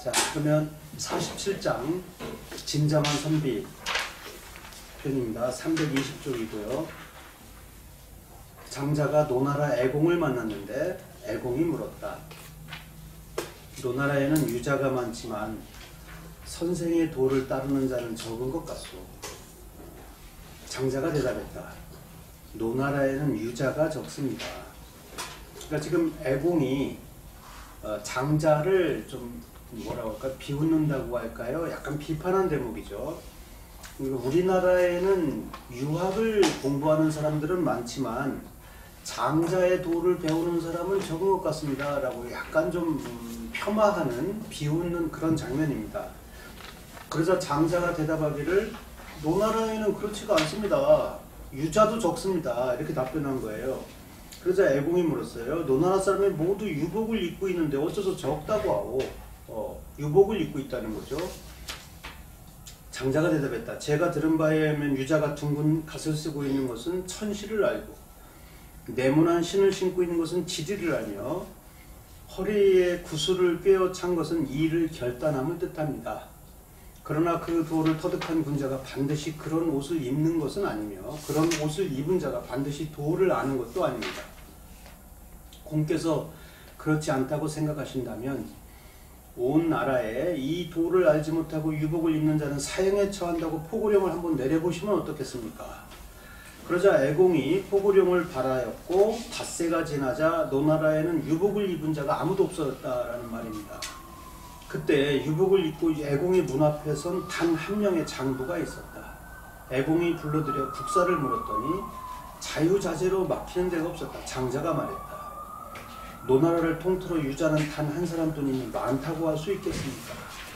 자, 그러면 47장 진정한 선비 편입니다. 320쪽이고요. 장자가 노나라 애공을 만났는데 애공이 물었다. 노나라에는 유자가 많지만 선생의 도를 따르는 자는 적은 것 같소. 장자가 대답했다. 노나라에는 유자가 적습니다. 그러니까 지금 애공이 장자를 좀 뭐라고 할까, 비웃는다고 할까요? 약간 비판한 대목이죠. 우리나라에는 유학을 공부하는 사람들은 많지만 장자의 도를 배우는 사람은 적은 것 같습니다 라고 약간 좀 폄하하는, 비웃는 그런 장면입니다. 그러자 장자가 대답하기를 노나라에는 그렇지가 않습니다. 유자도 적습니다. 이렇게 답변한 거예요. 그러자 애공이 물었어요. 노나라 사람이 모두 유복을 입고 있는데 어째서 적다고 하오? 유복을 입고 있다는 거죠. 장자가 대답했다. 제가 들은 바에 의하면 유자가 둥근 갓을 쓰고 있는 것은 천시를 알고 네모난 신을 신고 있는 것은 지리를 알며 허리에 구슬을 꿰어 찬 것은 이를 결단함을 뜻합니다. 그러나 그 도를 터득한 군자가 반드시 그런 옷을 입는 것은 아니며 그런 옷을 입은 자가 반드시 도를 아는 것도 아닙니다. 공께서 그렇지 않다고 생각하신다면 온 나라에 이 도를 알지 못하고 유복을 입는 자는 사형에 처한다고 포고령을 한번 내려보시면 어떻겠습니까? 그러자 애공이 포고령을 발하였고 닷새가 지나자 노나라에는 유복을 입은 자가 아무도 없었다라는 말입니다. 그때 유복을 입고 애공의 문 앞에 선 단 한 명의 장부가 있었다. 애공이 불러들여 국사를 물었더니 자유자재로 막히는 데가 없었다. 장자가 말했다. 노나라를 통틀어 유자는 단 한 사람뿐이니 많다고 할 수 있겠습니까?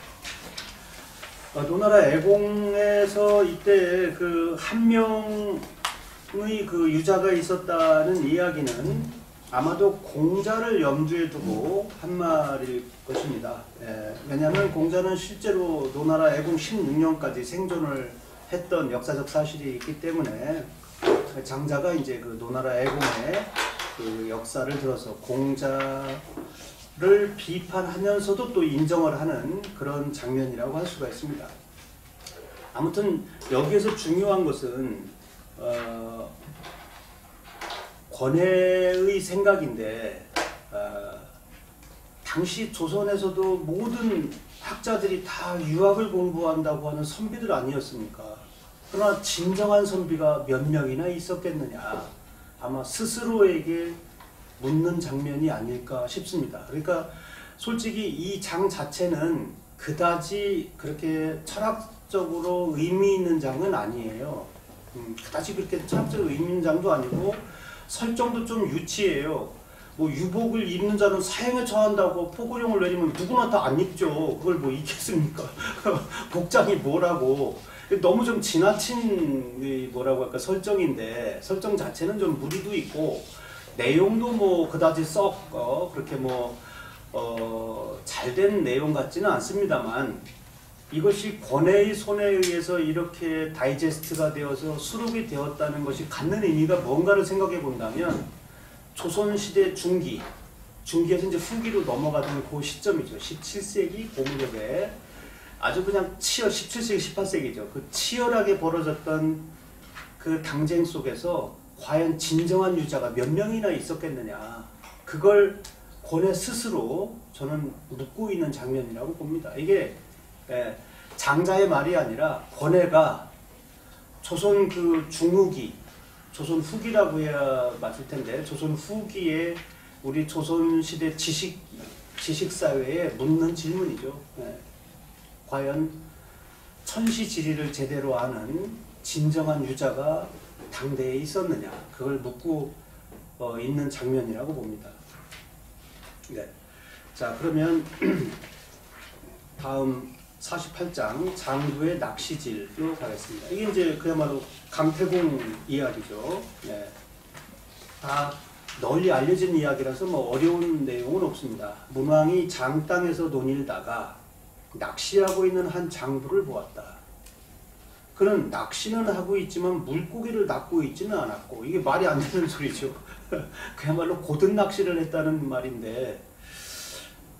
노나라 애공에서 이때 그 한 명의 그 유자가 있었다는 이야기는 아마도 공자를 염두에 두고 한 말일 것입니다. 왜냐하면 공자는 실제로 노나라 애공 16년까지 생존을 했던 역사적 사실이 있기 때문에 장자가 이제 그 노나라 애공의 그 역사를 들어서 공자를 비판하면서도 또 인정을 하는 그런 장면이라고 할 수가 있습니다. 아무튼 여기에서 중요한 것은 권해의 생각인데 당시 조선에서도 모든 학자들이 다 유학을 공부한다고 하는 선비들 아니었습니까? 그러나 진정한 선비가 몇 명이나 있었겠느냐, 아마 스스로에게 묻는 장면이 아닐까 싶습니다. 그러니까 솔직히 이 장 자체는 그다지 그렇게 철학적으로 의미 있는 장은 아니에요. 그다지 그렇게 철학적으로 의미 있는 장도 아니고 설정도 좀 유치해요. 뭐 유복을 입는 자는 사형에 처한다고 포고령을 내리면 누구나 다 안 입죠. 그걸 뭐 입겠습니까? 복장이 뭐라고. 너무 좀 지나친 뭐라고 할까 설정인데, 설정 자체는 좀 무리도 있고 내용도 뭐 그다지 썩 그렇게 뭐 잘된 내용 같지는 않습니다만, 이것이 권해의 손에 의해서 이렇게 다이제스트가 되어서 수록이 되었다는 것이 갖는 의미가 뭔가를 생각해 본다면 조선시대 중기에서 이제 후기로 넘어가던 그 시점이죠. 17세기 고무렵에 아주 그냥 17세기, 18세기죠. 그 치열하게 벌어졌던 그 당쟁 속에서 과연 진정한 유자가 몇 명이나 있었겠느냐. 그걸 권해 스스로 저는 묻고 있는 장면이라고 봅니다. 이게 장자의 말이 아니라 권해가 조선 그 중후기, 조선 후기라고 해야 맞을 텐데, 조선 후기에 우리 조선시대 지식사회에 묻는 질문이죠. 과연 천시지리를 제대로 아는 진정한 유자가 당대에 있었느냐, 그걸 묻고 있는 장면이라고 봅니다. 네. 자, 그러면 다음 48장 장부의 낚시질로 가겠습니다. 이게 이제 그야말로 강태공 이야기죠. 네. 다 널리 알려진 이야기라서 뭐 어려운 내용은 없습니다. 문왕이 장 땅에서 논일다가 낚시하고 있는 한 장부를 보았다. 그는 낚시는 하고 있지만 물고기를 낚고 있지는 않았고, 이게 말이 안 되는 소리죠. 그야말로 고든 낚시를 했다는 말인데,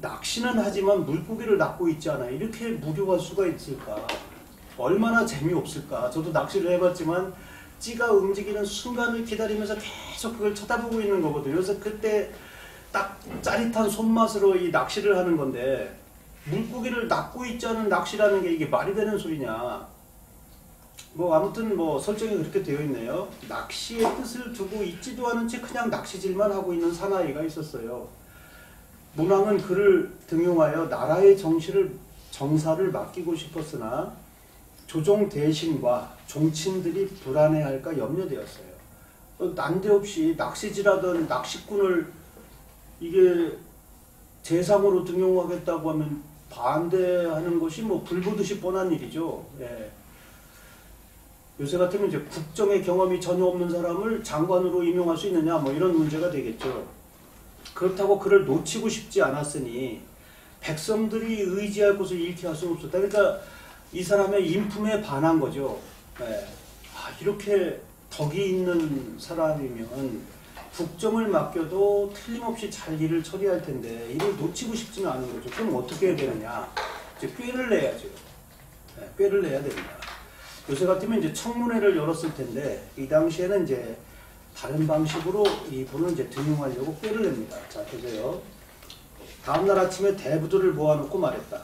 낚시는 하지만 물고기를 낚고 있지 않아. 이렇게 무료할 수가 있을까? 얼마나 재미없을까? 저도 낚시를 해봤지만 찌가 움직이는 순간을 기다리면서 계속 그걸 쳐다보고 있는 거거든요. 그래서 그때 딱 짜릿한 손맛으로 이 낚시를 하는 건데, 물고기를 낚고 있지 않은 낚시라는 게 이게 말이 되는 소리냐? 뭐 아무튼 뭐 설정이 그렇게 되어 있네요. 낚시의 뜻을 두고 있지도 않은 채 그냥 낚시질만 하고 있는 사나이가 있었어요. 문왕은 그를 등용하여 나라의 정사를 맡기고 싶었으나 조정 대신과 종친들이 불안해할까 염려되었어요. 난데없이 낚시질하던 낚시꾼을 이게 재상으로 등용하겠다고 하면 반대하는 것이 뭐 불보듯이 뻔한 일이죠. 예. 요새 같으면 이제 국정의 경험이 전혀 없는 사람을 장관으로 임용할 수 있느냐 뭐 이런 문제가 되겠죠. 그렇다고 그를 놓치고 싶지 않았으니 백성들이 의지할 곳을 잃게 할 수는 없었다. 그러니까 이 사람의 인품에 반한 거죠. 예. 이렇게 덕이 있는 사람이면 국정을 맡겨도 틀림없이 잘 일을 처리할 텐데 이를 놓치고 싶지는 않은 거죠. 그럼 어떻게 해야 되느냐? 이제 꾀를 내야죠. 예, 꾀를 내야 됩니다. 요새 같으면 이제 청문회를 열었을 텐데 이 당시에는 이제 다른 방식으로 이분을 이제 등용하려고 꾀를 냅니다. 자, 보세요. 다음날 아침에 대부들을 모아놓고 말했다.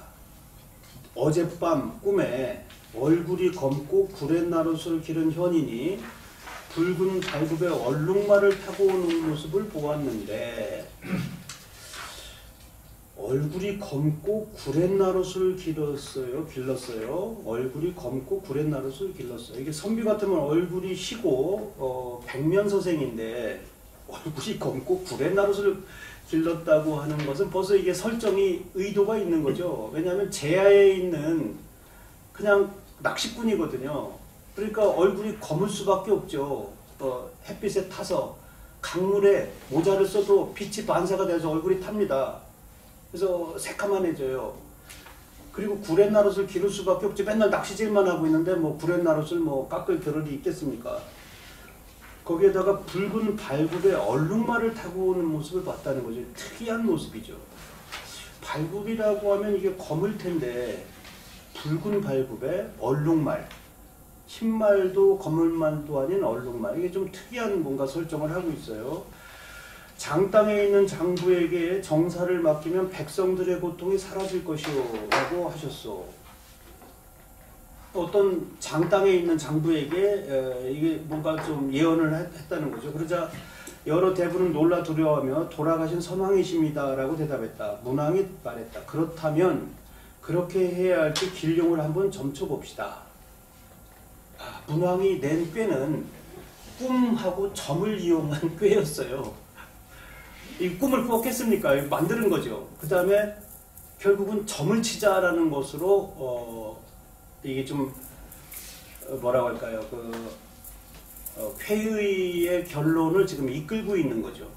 어젯밤 꿈에 얼굴이 검고 구렛나룻을 기른 현인이 붉은 발굽에 얼룩말을 타고 오는 모습을 보았는데, 얼굴이 검고 구렛나룻을 길렀어요. 얼굴이 검고 구렛나룻을 길렀어요. 이게 선비 같으면 얼굴이 희고 백면서생인데 얼굴이 검고 구렛나룻을 길렀다고 하는 것은 벌써 이게 설정이 의도가 있는 거죠. 왜냐하면 제야에 있는 그냥 낚시꾼이거든요. 그러니까 얼굴이 검을 수밖에 없죠. 햇빛에 타서 강물에 모자를 써도 빛이 반사가 돼서 얼굴이 탑니다. 그래서 새카만해져요. 그리고 구렛나룻을 기를 수밖에 없지. 맨날 낚시질만 하고 있는데 뭐 구렛나룻을 뭐 깎을 겨를이 있겠습니까? 거기에다가 붉은 발굽에 얼룩말을 타고 오는 모습을 봤다는 거죠. 특이한 모습이죠. 발굽이라고 하면 이게 검을 텐데 붉은 발굽에 얼룩말, 흰말도 검은말도 아닌 얼룩말, 이게 좀 특이한 뭔가 설정을 하고 있어요. 장땅에 있는 장부에게 정사를 맡기면 백성들의 고통이 사라질 것이오 라고 하셨소. 어떤 장땅에 있는 장부에게 이게 뭔가 좀 예언을 했다는 거죠. 그러자 여러 대부는 놀라 두려워하며 돌아가신 선왕이십니다 라고 대답했다. 문왕이 말했다. 그렇다면 그렇게 해야 할지 길룡을 한번 점쳐봅시다. 문왕이 낸 꾀는 꿈하고 점을 이용한 꾀였어요. 이 꿈을 꿨겠습니까? 만드는 거죠. 그 다음에 결국은 점을 치자라는 것으로 이게 좀 뭐라고 할까요? 회의의 결론을 지금 이끌고 있는 거죠.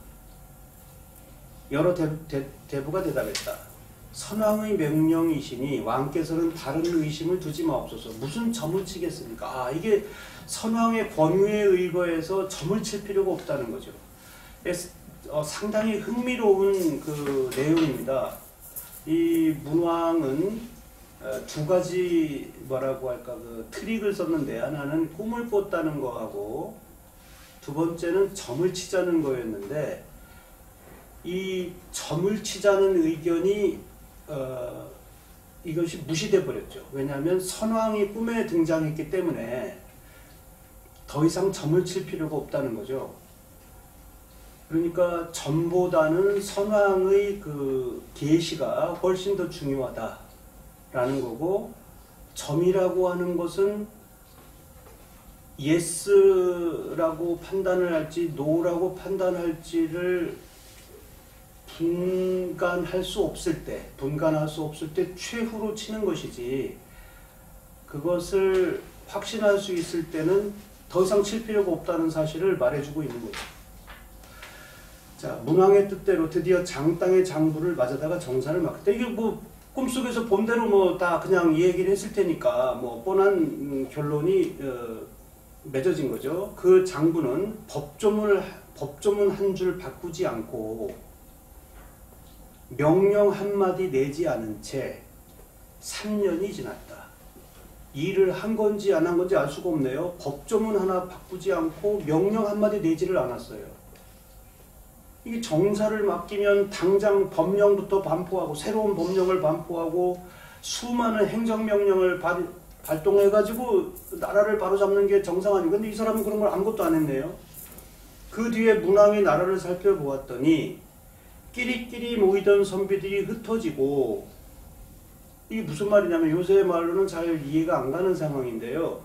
여러 대부가 대답했다. 선왕의 명령이시니 왕께서는 다른 의심을 두지 마옵소서. 무슨 점을 치겠습니까? 이게 선왕의 권위에 의거해서 점을 칠 필요가 없다는 거죠. 상당히 흥미로운 그 내용입니다. 이 문왕은 두 가지 뭐라고 할까 그 트릭을 썼는데, 하나는 꿈을 꿨다는 거하고 두 번째는 점을 치자는 거였는데, 이 점을 치자는 의견이 이것이 무시돼 버렸죠. 왜냐하면 선왕이 꿈에 등장했기 때문에 더 이상 점을 칠 필요가 없다는 거죠. 그러니까 점보다는 선왕의 그 계시가 훨씬 더 중요하다라는 거고, 점이라고 하는 것은 예스라고 판단을 할지 노라고 판단할지를 분간할 수 없을 때 최후로 치는 것이지, 그것을 확신할 수 있을 때는 더 이상 칠 필요가 없다는 사실을 말해주고 있는 거죠. 자, 문왕의 뜻대로 드디어 장땅의 장부를 맞아다가 정사를 맡겼다. 이게 뭐 꿈속에서 본대로 뭐 다 그냥 이 얘기를 했을 테니까 뭐 뻔한 결론이 맺어진 거죠. 그 장부는 법조문 한 줄 바꾸지 않고 명령 한마디 내지 않은 채 3년이 지났다. 일을 한 건지 안 한 건지 알 수가 없네요. 법조문 하나 바꾸지 않고 명령 한마디 내지를 않았어요. 이게 정사를 맡기면 당장 법령부터 반포하고 새로운 법령을 반포하고 수많은 행정명령을 발동해가지고 나라를 바로잡는 게 정상 아니고, 근데 이 사람은 그런 걸 아무것도 안 했네요. 그 뒤에 문왕이 나라를 살펴보았더니 끼리끼리 모이던 선비들이 흩어지고, 이게 무슨 말이냐면 요새 말로는 잘 이해가 안 가는 상황인데요.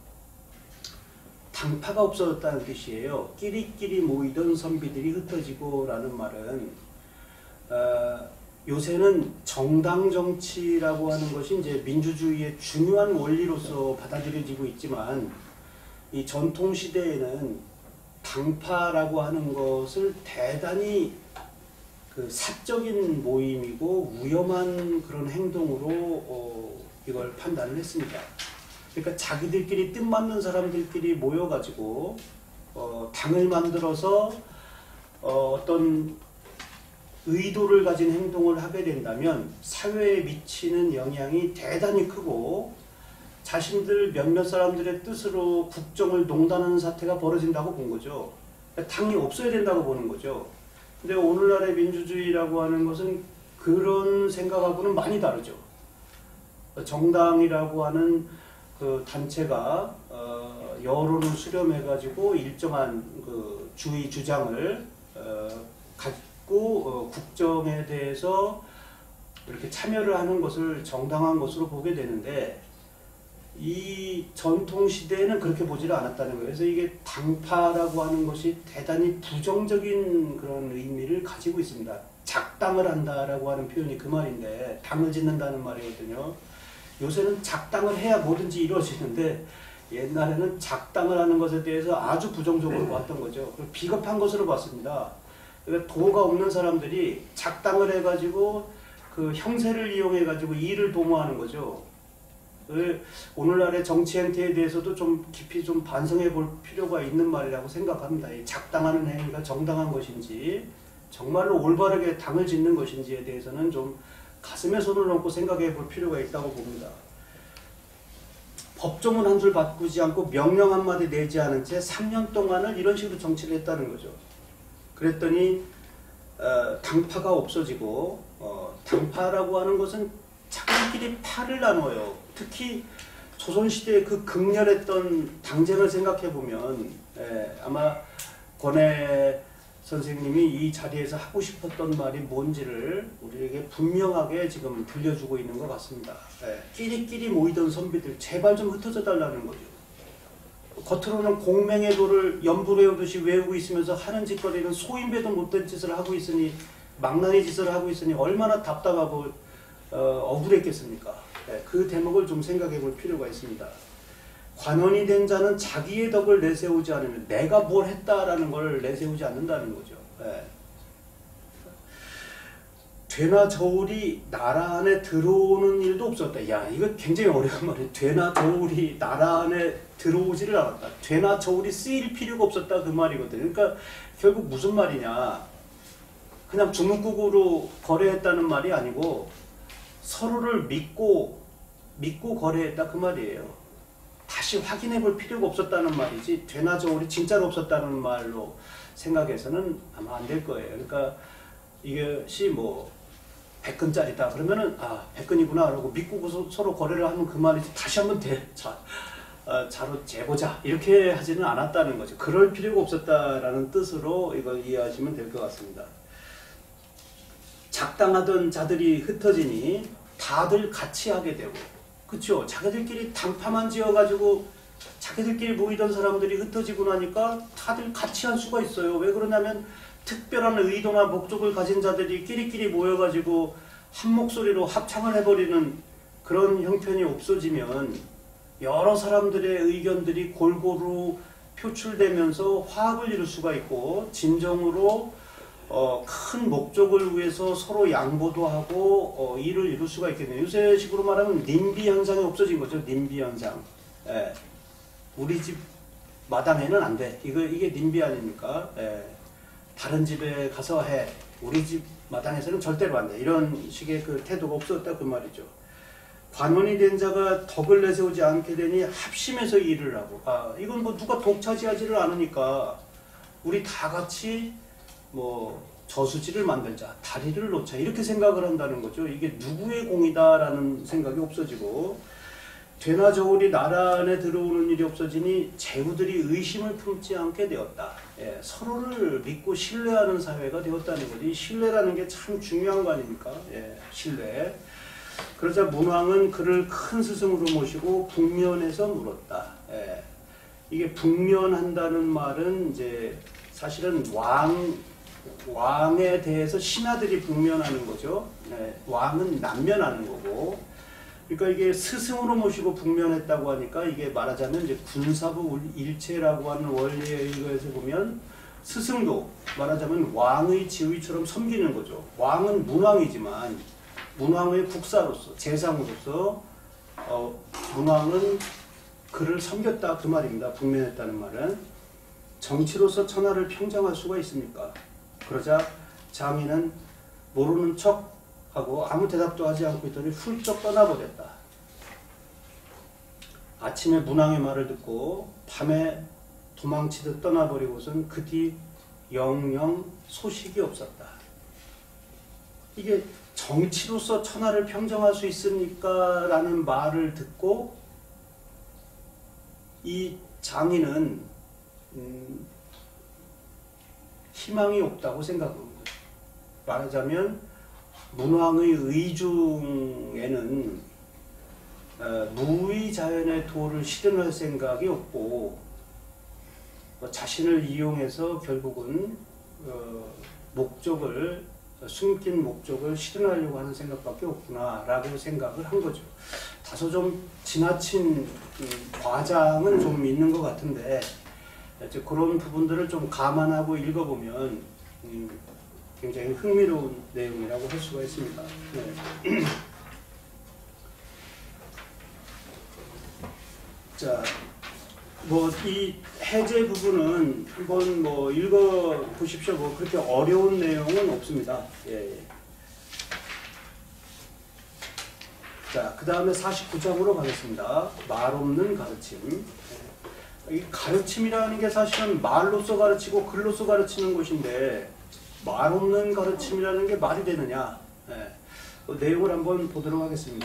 당파가 없어졌다는 뜻이에요. 끼리끼리 모이던 선비들이 흩어지고 라는 말은 요새는 정당 정치라고 하는 것이 이제 민주주의의 중요한 원리로서 받아들여지고 있지만, 이 전통 시대에는 당파라고 하는 것을 대단히 그 사적인 모임이고 위험한 그런 행동으로 이걸 판단을 했습니다. 그러니까 자기들끼리 뜻맞는 사람들끼리 모여가지고 당을 만들어서 어떤 의도를 가진 행동을 하게 된다면 사회에 미치는 영향이 대단히 크고 자신들 몇몇 사람들의 뜻으로 국정을 농단하는 사태가 벌어진다고 본 거죠. 그러니까 당이 없어야 된다고 보는 거죠. 근데 오늘날의 민주주의라고 하는 것은 그런 생각하고는 많이 다르죠. 정당이라고 하는 그 단체가 여론을 수렴해가지고 일정한 그 주의 주장을 갖고 국정에 대해서 이렇게 참여를 하는 것을 정당한 것으로 보게 되는데, 이 전통 시대에는 그렇게 보지를 않았다는 거예요. 그래서 이게 당파라고 하는 것이 대단히 부정적인 그런 의미를 가지고 있습니다. 작당을 한다라고 하는 표현이 그 말인데, 당을 짓는다는 말이거든요. 요새는 작당을 해야 뭐든지 이루어지는데 옛날에는 작당을 하는 것에 대해서 아주 부정적으로 봤던 거죠. 비겁한 것으로 봤습니다. 그러니까 도가 없는 사람들이 작당을 해가지고 그 형세를 이용해가지고 일을 도모하는 거죠. 오늘날의 정치 행태에 대해서도 좀 깊이 좀 반성해 볼 필요가 있는 말이라고 생각합니다. 이 작당하는 행위가 정당한 것인지 정말로 올바르게 당을 짓는 것인지에 대해서는 좀 가슴에 손을 얹고 생각해 볼 필요가 있다고 봅니다. 법조문 한 줄 바꾸지 않고 명령 한마디 내지 않은 채 3년 동안을 이런 식으로 정치를 했다는 거죠. 그랬더니 당파가 없어지고, 당파라고 하는 것은 자기들끼리 파를 나눠요. 특히 조선시대의 그 극렬했던 당쟁을 생각해보면 아마 권해 선생님이 이 자리에서 하고 싶었던 말이 뭔지를 우리에게 분명하게 지금 들려주고 있는 것 같습니다. 끼리끼리 모이던 선비들 제발 좀 흩어져 달라는 거죠. 겉으로는 공맹의 도를 연불 외우듯이 외우고 있으면서 하는 짓거리는 소인배도 못된 짓을 하고 있으니, 망나니 짓을 하고 있으니 얼마나 답답하고 억울했겠습니까? 그 대목을 좀 생각해 볼 필요가 있습니다. 관원이 된 자는 자기의 덕을 내세우지 않으면 내가 뭘 했다라는 걸 내세우지 않는다는 거죠. 되나 저울이 나라 안에 들어오는 일도 없었다. 야, 이거 굉장히 어려운 말이에요. 되나 저울이 나라 안에 들어오지를 않았다. 되나 저울이 쓰일 필요가 없었다, 그 말이거든요. 그러니까 결국 무슨 말이냐, 그냥 중국국으로 거래했다는 말이 아니고 서로를 믿고 거래했다, 그 말이에요. 다시 확인해 볼 필요가 없었다는 말이지, 되나 저울이 진짜로 없었다는 말로 생각해서는 아마 안 될 거예요. 그러니까 이것이 뭐 100근짜리다 그러면은 100근이구나 그러고 믿고 서로 거래를 하면 그 말이지, 다시 한번 자로 재보자 이렇게 하지는 않았다는 거죠. 그럴 필요가 없었다라는 뜻으로 이걸 이해하시면 될 것 같습니다. 작당하던 자들이 흩어지니 다들 같이 하게 되고, 그쵸? 자기들끼리 당파만 지어가지고 자기들끼리 모이던 사람들이 흩어지고 나니까 다들 같이 할 수가 있어요. 왜 그러냐면 특별한 의도나 목적을 가진 자들이 끼리끼리 모여가지고 한 목소리로 합창을 해버리는 그런 형편이 없어지면 여러 사람들의 의견들이 골고루 표출되면서 화합을 이룰 수가 있고, 진정으로 큰 목적을 위해서 서로 양보도 하고 일을 이룰 수가 있겠네요. 요새식으로 말하면 님비 현상이 없어진 거죠. 님비 현상. 우리 집 마당에는 안 돼. 이게 님비 아닙니까? 다른 집에 가서 해. 우리 집 마당에서는 절대로 안 돼. 이런 식의 그 태도가 없었다 그 말이죠. 관원이 된 자가 덕을 내세우지 않게 되니 합심해서 일을 하고. 이건 뭐 누가 독차지하지를 않으니까 우리 다 같이 뭐 저수지를 만들자, 다리를 놓자 이렇게 생각을 한다는 거죠. 이게 누구의 공이다라는 생각이 없어지고 되나 저울이 나라 안에 들어오는 일이 없어지니 제후들이 의심을 품지 않게 되었다. 서로를 믿고 신뢰하는 사회가 되었다는 거지. 신뢰라는 게 참 중요한 거 아닙니까? 신뢰. 그러자 문왕은 그를 큰 스승으로 모시고 북면에서 물었다. 이게 북면한다는 말은 이제 사실은 왕에 대해서 신하들이 북면하는 거죠. 왕은 남면하는 거고. 그러니까 이게 스승으로 모시고 북면했다고 하니까 이게 말하자면 이제 군사부 일체라고 하는 원리에 의해서 보면 스승도 말하자면 왕의 지위처럼 섬기는 거죠. 왕은 문왕이지만 문왕의 국사로서 제상으로서 문왕은 그를 섬겼다 그 말입니다. 북면했다는 말은 정치로서 천하를 평정할 수가 있습니까? 그러자 장인은 모르는 척 하고 아무 대답도 하지 않고 있더니 훌쩍 떠나버렸다. 아침에 문왕의 말을 듣고 밤에 도망치듯 떠나버리고선 그 뒤 영영 소식이 없었다. 이게 정치로서 천하를 평정할 수 있습니까? 라는 말을 듣고 이 장인은 희망이 없다고 생각합니다. 말하자면 문왕의 의중에는 무의자연의 도를 실현할 생각이 없고 자신을 이용해서 결국은 숨긴 목적을 실현하려고 하는 생각밖에 없구나 라고 생각을 한 거죠. 다소 좀 지나친 과장은 좀 있는 것 같은데 그런 부분들을 좀 감안하고 읽어보면 굉장히 흥미로운 내용이라고 할 수가 있습니다. 네. 자, 뭐 이 해제 부분은 한번 뭐 읽어 보십시오. 뭐 그렇게 어려운 내용은 없습니다. 예. 자, 그 다음에 49장으로 가겠습니다. 말 없는 가르침. 이 가르침이라는 게 사실은 말로서 가르치고 글로서 가르치는 것인데 말 없는 가르침이라는 게 말이 되느냐? 그 내용을 한번 보도록 하겠습니다.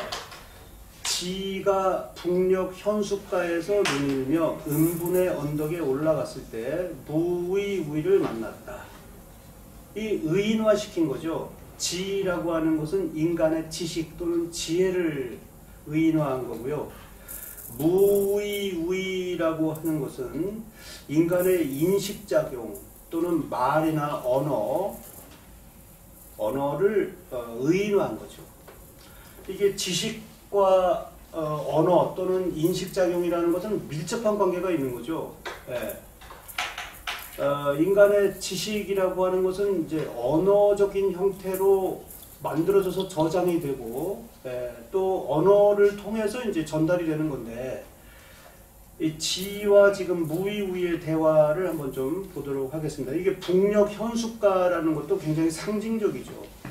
지가 북녘 현숫가에서 눈이며 음분의 언덕에 올라갔을 때 무의우이를 만났다. 이 의인화시킨 거죠. 지라고 하는 것은 인간의 지식 또는 지혜를 의인화한 거고요. 무의우이라고 하는 것은 인간의 인식작용 또는 말이나 언어를 의인화한 거죠. 이게 지식과 언어 또는 인식작용이라는 것은 밀접한 관계가 있는 거죠. 인간의 지식이라고 하는 것은 이제 언어적인 형태로 만들어져서 저장이 되고 또 언어를 통해서 이제 전달이 되는 건데 이 지와 지금 무의우의 대화를 한번 좀 보도록 하겠습니다. 이게 북녘 현숫가라는 것도 굉장히 상징적이죠.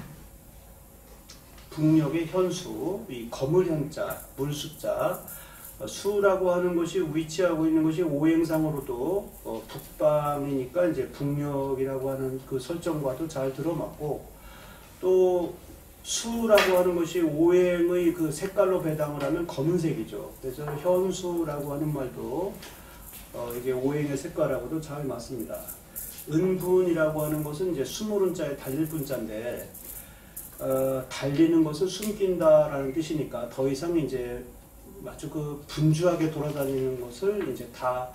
북녘의 현수, 이 거물 현자, 물수자, 수라고 하는 것이 위치하고 있는 것이 오행상으로도 북방이니까 이제 북녘이라고 하는 그 설정과도 잘 들어맞고 또 수라고 하는 것이 오행의 그 색깔로 배당을 하면 검은색이죠. 그래서 현수라고 하는 말도 이게 오행의 색깔하고도 잘 맞습니다. 은분이라고 하는 것은 이제 수모른 자에 달릴 분자인데 달리는 것은 숨긴다라는 뜻이니까 더 이상 이제 아주 그 분주하게 돌아다니는 것을 이제 다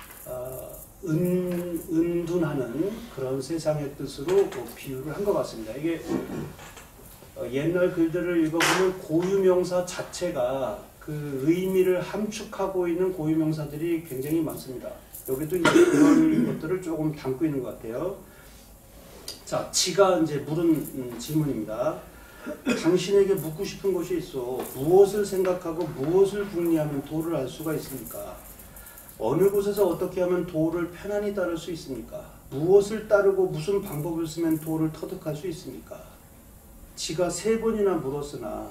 은둔하는 그런 세상의 뜻으로 비유를 한 것 같습니다. 이게 옛날 글들을 읽어보면 고유명사 자체가 그 의미를 함축하고 있는 고유명사들이 굉장히 많습니다. 여기도 이제 그런 것들을 조금 담고 있는 것 같아요. 자, 지가 이제 물은 질문입니다. 당신에게 묻고 싶은 것이 있어. 무엇을 생각하고 무엇을 궁리하면 도를 알 수가 있습니까? 어느 곳에서 어떻게 하면 도를 편안히 따를 수 있습니까? 무엇을 따르고 무슨 방법을 쓰면 도를 터득할 수 있습니까? 지가 3번이나 물었으나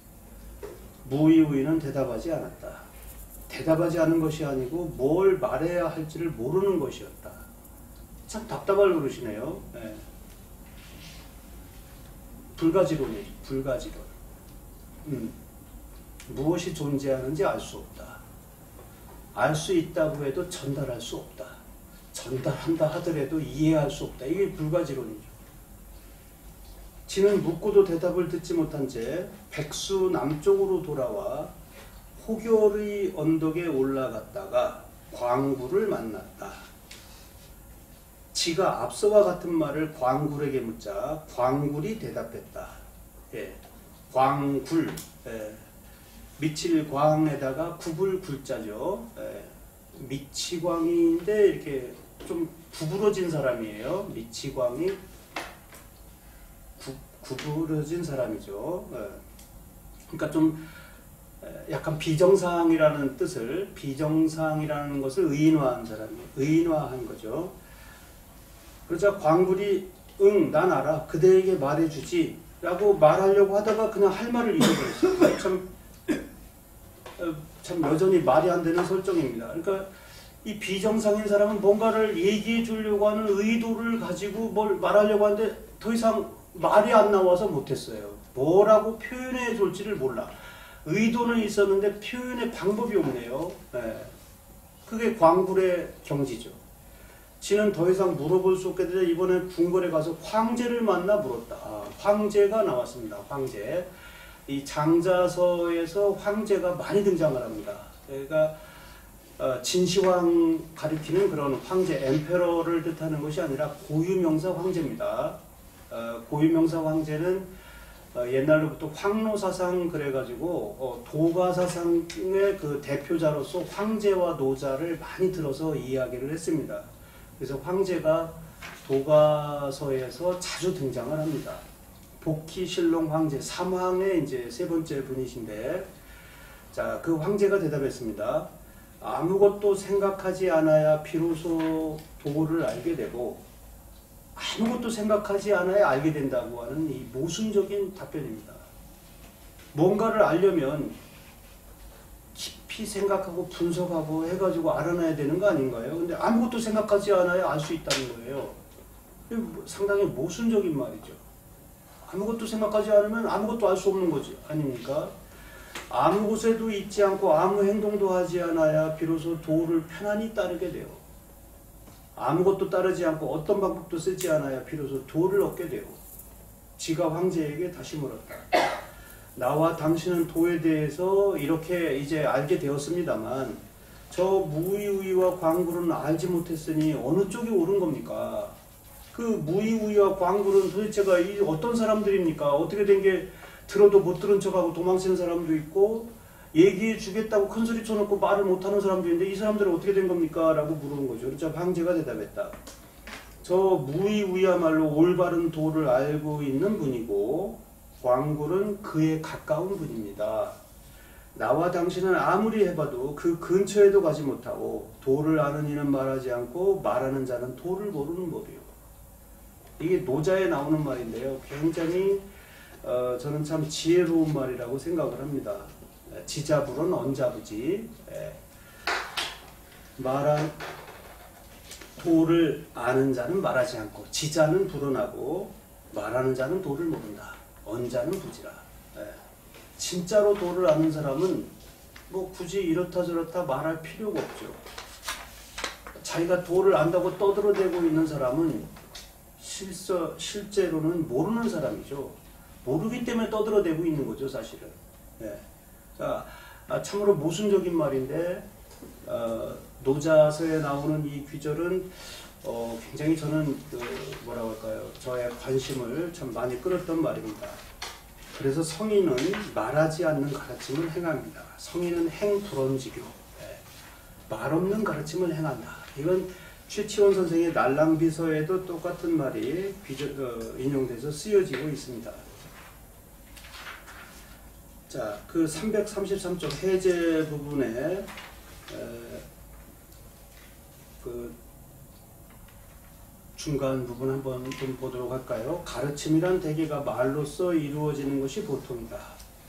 무의우이는 대답하지 않았다. 대답하지 않은 것이 아니고 뭘 말해야 할지를 모르는 것이었다. 참 답답할 노릇이네요. 네. 불가지론이죠. 불가지론. 무엇이 존재하는지 알 수 없다. 알 수 있다고 해도 전달할 수 없다. 전달한다 하더라도 이해할 수 없다. 이게 불가지론이죠. 지는 묻고도 대답을 듣지 못한 채 백수 남쪽으로 돌아와 호결의 언덕에 올라갔다가 광구를 만났다. 지가 앞서와 같은 말을 광굴에게 묻자 광굴이 대답했다. 예, 광굴, 예, 미칠 광에다가 굽을 굴자죠. 예, 미치광이인데 이렇게 좀 구부러진 사람이에요. 미치광이 구부러진 사람이죠. 예. 그러니까 좀 약간 비정상이라는 뜻을, 비정상이라는 것을 의인화한 사람이에요. 의인화한 거죠. 그러자 광굴이 응, 난 알아. 그대에게 말해주지 라고 말하려고 하다가 그냥 할 말을 잃어버렸어요. 참 여전히 말이 안 되는 설정입니다. 그러니까 이 비정상인 사람은 뭔가를 얘기해 주려고 하는 의도를 가지고 뭘 말하려고 하는데 더 이상 말이 안 나와서 못했어요. 뭐라고 표현해 줄지를 몰라. 의도는 있었는데 표현의 방법이 없네요. 네. 그게 광굴의 경지죠. 지는 더 이상 물어볼 수 없게 되자 이번에 궁궐에 가서 황제를 만나 물었다. 황제가 나왔습니다. 황제. 이 장자서에서 황제가 많이 등장을 합니다. 그러니까 진시황 가리키는 그런 황제, 엠페러를 뜻하는 것이 아니라 고유명사 황제입니다. 고유명사 황제는 옛날로부터 황노사상 그래가지고 도가사상의 그 대표자로서 황제와 노자를 많이 들어서 이야기를 했습니다. 그래서 황제가 도가서에서 자주 등장을 합니다. 복희신롱 황제, 삼황의 이제 3번째 분이신데, 자, 그 황제가 대답했습니다. 아무것도 생각하지 않아야 비로소 도를 알게 되고, 아무것도 생각하지 않아야 알게 된다고 하는 이 모순적인 답변입니다. 뭔가를 알려면 깊이 생각하고 분석하고 해가지고 알아놔야 되는 거 아닌가요? 근데 아무것도 생각하지 않아야 알 수 있다는 거예요. 상당히 모순적인 말이죠. 아무것도 생각하지 않으면 아무것도 알 수 없는 거지 아닙니까? 아무 곳에도 있지 않고 아무 행동도 하지 않아야 비로소 도를 편안히 따르게 돼요. 아무것도 따르지 않고 어떤 방법도 쓰지 않아야 비로소 도를 얻게 돼요. 지가 황제에게 다시 물었다. 나와 당신은 도에 대해서 이렇게 이제 알게 되었습니다만 저 무의우이와 광굴은 알지 못했으니 어느 쪽이 옳은 겁니까? 그 무의우이와 광굴은 도대체가 어떤 사람들입니까? 어떻게 된 게 들어도 못 들은 척하고 도망치는 사람도 있고 얘기해 주겠다고 큰소리 쳐놓고 말을 못하는 사람도 있는데 이 사람들은 어떻게 된 겁니까? 라고 물은 거죠. 그래서 황제가 대답했다. 저 무의우이야말로 올바른 도를 알고 있는 분이고 광굴은 그에 가까운 분입니다. 나와 당신은 아무리 해봐도 그 근처에도 가지 못하고 도를 아는 이는 말하지 않고 말하는 자는 도를 모르는 법이요. 이게 노자에 나오는 말인데요. 굉장히 저는 참 지혜로운 말이라고 생각을 합니다. 지자불은 언자부지. 도를 아는 자는 말하지 않고 지자는 불언하고 말하는 자는 도를 모른다. 언자는 부지라. 진짜로 도를 아는 사람은 뭐 굳이 이렇다 저렇다 말할 필요가 없죠. 자기가 도를 안다고 떠들어대고 있는 사람은 실제로는 모르는 사람이죠. 모르기 때문에 떠들어대고 있는 거죠, 사실은. 자, 참으로 모순적인 말인데 노자서에 나오는 이 귀절은 굉장히 저는 뭐라고 할까요? 저의 관심을 참 많이 끌었던 말입니다. 그래서 성인은 말하지 않는 가르침을 행합니다. 성인은 행불언지교, 말 없는 가르침을 행한다. 이건 최치원 선생의 날랑비서에도 똑같은 말이 인용돼서 쓰여지고 있습니다. 자, 그 333쪽 해제 부분에 중간 부분 한번 좀 보도록 할까요? 가르침이란 대개가 말로써 이루어지는 것이 보통이다.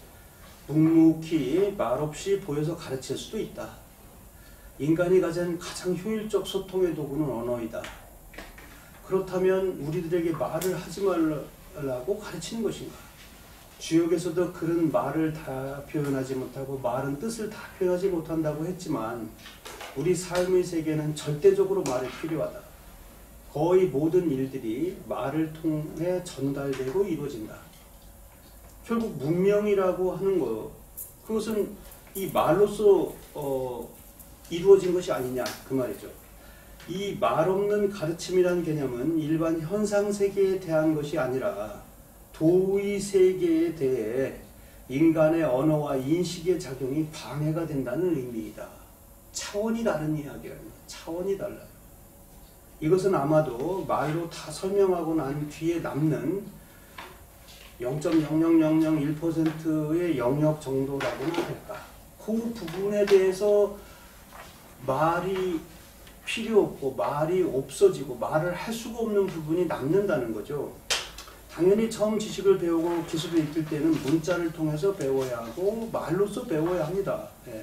묵묵히 말없이 보여서 가르칠 수도 있다. 인간이 가진 가장 효율적 소통의 도구는 언어이다. 그렇다면 우리들에게 말을 하지 말라고 가르치는 것인가? 주역에서도 글은 말을 다 표현하지 못하고 말은 뜻을 다 표현하지 못한다고 했지만 우리 삶의 세계는 절대적으로 말이 필요하다. 거의 모든 일들이 말을 통해 전달되고 이루어진다. 결국 문명이라고 하는 것, 그것은 이 말로써 이루어진 것이 아니냐 그 말이죠. 이 말 없는 가르침이라는 개념은 일반 현상 세계에 대한 것이 아니라 도의 세계에 대해 인간의 언어와 인식의 작용이 방해가 된다는 의미이다. 차원이 다른 이야기입니다. 차원이 달라요. 이것은 아마도 말로 다 설명하고 난 뒤에 남는 0.00001%의 영역 정도라고나 할까. 그 부분에 대해서 말이 필요 없고 말이 없어지고 말을 할 수가 없는 부분이 남는다는 거죠. 당연히 처음 지식을 배우고 기술을 익힐 때는 문자를 통해서 배워야 하고 말로써 배워야 합니다. 예.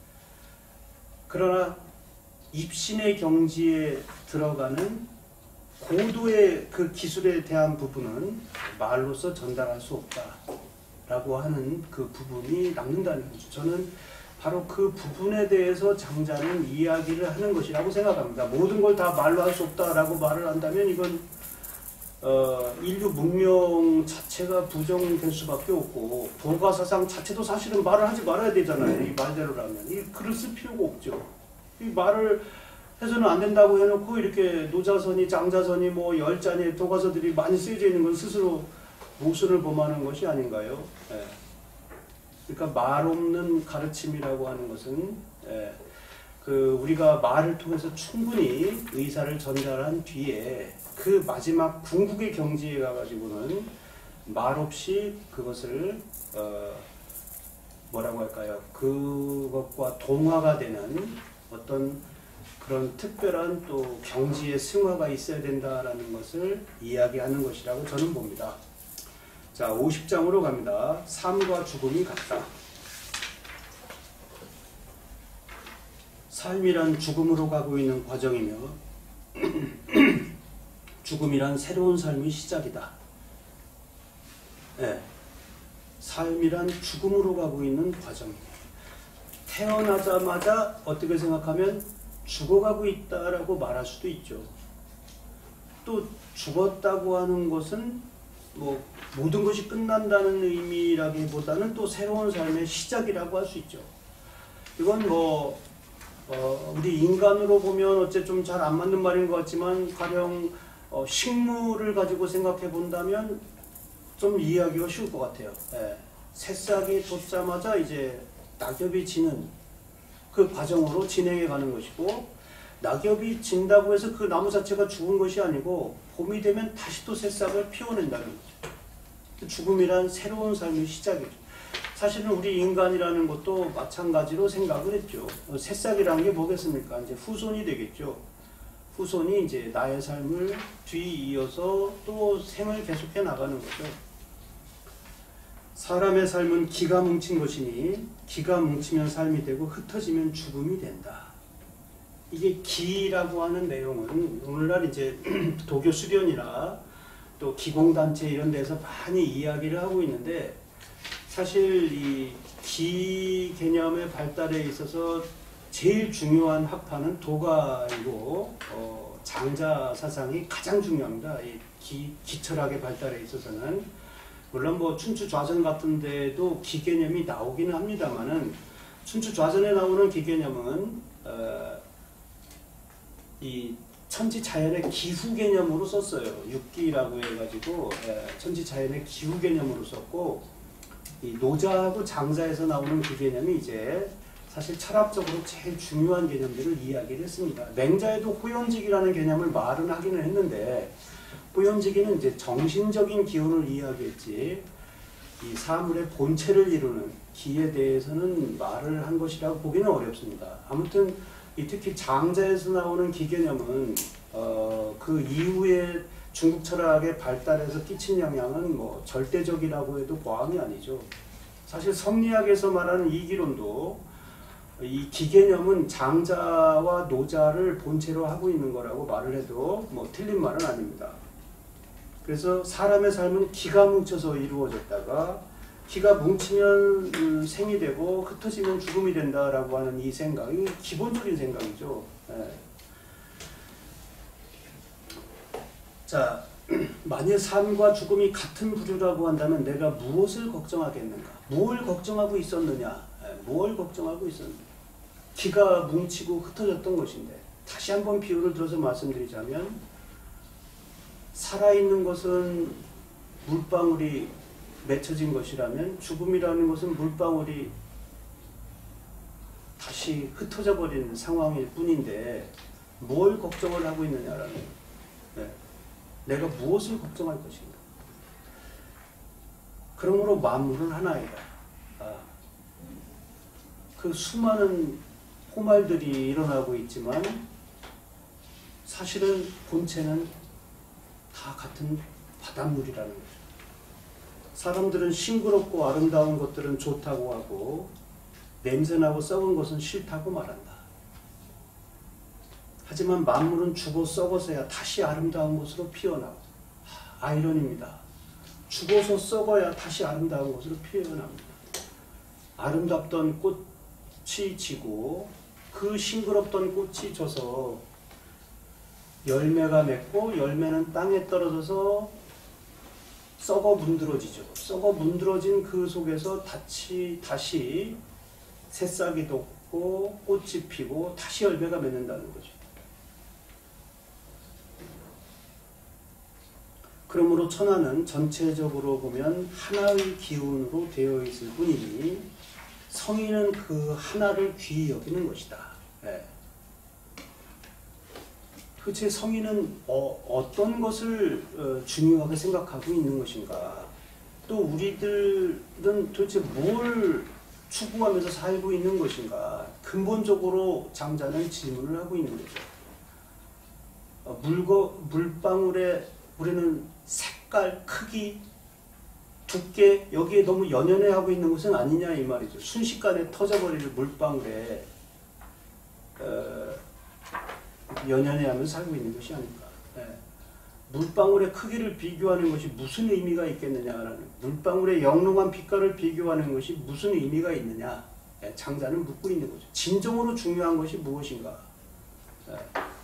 그러나 입신의 경지에 들어가는 고도의 그 기술에 대한 부분은 말로써 전달할 수 없다라고 하는 그 부분이 남는다는 거죠. 저는 바로 그 부분에 대해서 장자는 이야기를 하는 것이라고 생각합니다. 모든 걸 다 말로 할 수 없다라고 말을 한다면 이건 인류 문명 자체가 부정될 수밖에 없고 도가사상 자체도 사실은 말을 하지 말아야 되잖아요. 이 말대로라면 이 글을 쓸 필요가 없죠. 이 말을 해서는 안 된다고 해놓고 이렇게 노자선이 장자선이 뭐 열잔의 도가서들이 많이 쓰여져 있는 건 스스로 모순을 범하는 것이 아닌가요? 예. 그러니까 말 없는 가르침이라고 하는 것은 그 우리가 말을 통해서 충분히 의사를 전달한 뒤에 그 마지막 궁극의 경지에 가가지고는 말 없이 그것을 뭐라고 할까요? 그것과 동화가 되는 어떤 그런 특별한 또 경지의 승화가 있어야 된다라는 것을 이야기하는 것이라고 저는 봅니다. 자, 50장으로 갑니다. 삶과 죽음이 같다. 삶이란 죽음으로 가고 있는 과정이며 죽음이란 새로운 삶의 시작이다. 네. 삶이란 죽음으로 가고 있는 과정입니다. 태어나자마자 어떻게 생각하면 죽어가고 있다라고 말할 수도 있죠. 또 죽었다고 하는 것은 뭐 모든 것이 끝난다는 의미라기보다는 또 새로운 삶의 시작이라고 할 수 있죠. 이건 뭐 우리 인간으로 보면 어째 좀 잘 안 맞는 말인 것 같지만 가령 식물을 가지고 생각해 본다면 좀 이해하기가 쉬울 것 같아요. 예. 새싹이 돋자마자 이제 낙엽이 지는 그 과정으로 진행해 가는 것이고 낙엽이 진다고 해서 그 나무 자체가 죽은 것이 아니고 봄이 되면 다시 또 새싹을 피워낸다는 거죠. 죽음이란 새로운 삶의 시작이죠. 사실은 우리 인간이라는 것도 마찬가지로 생각을 했죠. 새싹이라는 게 뭐겠습니까? 이제 후손이 되겠죠. 후손이 이제 나의 삶을 뒤이어서 또 생을 계속해 나가는 거죠. 사람의 삶은 기가 뭉친 것이니 기가 뭉치면 삶이 되고 흩어지면 죽음이 된다. 이게 기라고 하는 내용은 오늘날 이제 도교 수련이나 또 기공단체 이런 데서 많이 이야기를 하고 있는데 사실 이 기 개념의 발달에 있어서 제일 중요한 학파는 도가이고 장자 사상이 가장 중요합니다. 이 기철학의 발달에 있어서는 물론 뭐 춘추 좌전 같은 데도 기 개념이 나오기는 합니다만은 춘추 좌전에 나오는 기 개념은 이 천지 자연의 기후 개념으로 썼어요. 육기라고 해가지고 천지 자연의 기후 개념으로 썼고 이 노자하고 장자에서 나오는 그 개념이 이제 사실 철학적으로 제일 중요한 개념들을 이야기를 했습니다. 맹자에도 호연직이라는 개념을 말은 하기는 했는데 호연직이는 이제 정신적인 기운을 이야기했지 이 사물의 본체를 이루는 기에 대해서는 말을 한 것이라고 보기는 어렵습니다. 아무튼 이 특히 장자에서 나오는 기 개념은 그 이후에 중국 철학의 발달에서 끼친 영향은 뭐 절대적이라고 해도 과언이 아니죠. 사실 성리학에서 말하는 이기론도 이 기개념은 장자와 노자를 본체로 하고 있는 거라고 말을 해도 뭐 틀린 말은 아닙니다. 그래서 사람의 삶은 기가 뭉쳐서 이루어졌다가 기가 뭉치면 생이 되고 흩어지면 죽음이 된다라고 하는 이 생각이 기본적인 생각이죠. 예. 자, 만일 삶과 죽음이 같은 부류라고 한다면 내가 무엇을 걱정하겠는가? 뭘 걱정하고 있었느냐? 뭘 걱정하고 있었느냐? 기가 뭉치고 흩어졌던 것인데, 다시 한번 비유를 들어서 말씀드리자면 살아있는 것은 물방울이 맺혀진 것이라면 죽음이라는 것은 물방울이 다시 흩어져 버린 상황일 뿐인데 뭘 걱정을 하고 있느냐라는 거예요. 네. 내가 무엇을 걱정할 것인가? 그러므로 만물은 하나이다. 그 수많은 포말들이 일어나고 있지만 사실은 본체는 다 같은 바닷물이라는 거죠. 사람들은 싱그럽고 아름다운 것들은 좋다고 하고 냄새나고 썩은 것은 싫다고 말한다. 하지만 만물은 죽어 썩어서야 다시 아름다운 것으로 피어나고, 아이러니입니다. 죽어서 썩어야 다시 아름다운 것으로 피어납니다. 아름답던 꽃이 지고 그 싱그럽던 꽃이 져서 열매가 맺고 열매는 땅에 떨어져서 썩어 문드러지죠. 썩어 문드러진 그 속에서 다시 새싹이 돋고 꽃이 피고 다시 열매가 맺는다는 거죠. 그러므로 천하는 전체적으로 보면 하나의 기운으로 되어 있을 뿐이니 성인은 그 하나를 귀히 여기는 것이다. 네. 도대체 성인은 어떤 것을 중요하게 생각하고 있는 것인가? 또 우리들은 도대체 뭘 추구하면서 살고 있는 것인가? 근본적으로 장자는 질문을 하고 있는 거죠. 물방울에 우리는 색깔, 크기, 두께 여기에 너무 연연해하고 있는 것은 아니냐 이 말이죠. 순식간에 터져버릴 물방울에 연연해하면서 살고 있는 것이 아닌가. 예. 물방울의 크기를 비교하는 것이 무슨 의미가 있겠느냐라는, 물방울의 영롱한 빛깔을 비교하는 것이 무슨 의미가 있느냐. 예. 장자는 묻고 있는 거죠. 진정으로 중요한 것이 무엇인가. 예.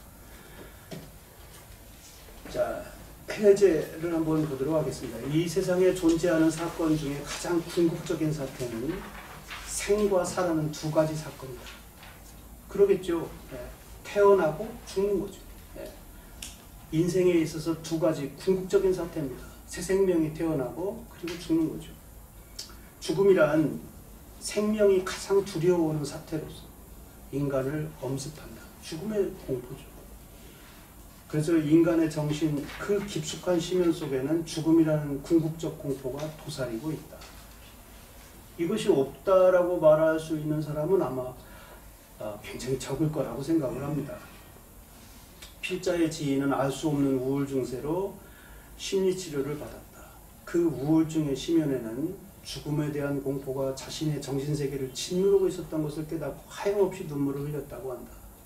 자, 폐해제를 한번 보도록 하겠습니다. 이 세상에 존재하는 사건 중에 가장 궁극적인 사태는 생과 사라는 두 가지 사건이다. 그러겠죠. 예. 태어나고 죽는 거죠. 예. 인생에 있어서 두 가지 궁극적인 사태입니다. 새 생명이 태어나고 그리고 죽는 거죠. 죽음이란 생명이 가장 두려워하는 사태로서 인간을 엄습한다. 죽음의 공포죠. 그래서 인간의 정신 그 깊숙한 심연 속에는 죽음이라는 궁극적 공포가 도사리고 있다. 이것이 없다라고 말할 수 있는 사람은 아마 굉장히 적을 거라고 생각을 합니다. 필자의 지인은 알 수 없는 우울 증세로 심리치료를 받았다. 그 우울증의 심연에는 죽음에 대한 공포가 자신의 정신세계를 짓누르고 있었던 것을 깨닫고 하염없이 눈물을 흘렸다고 한다.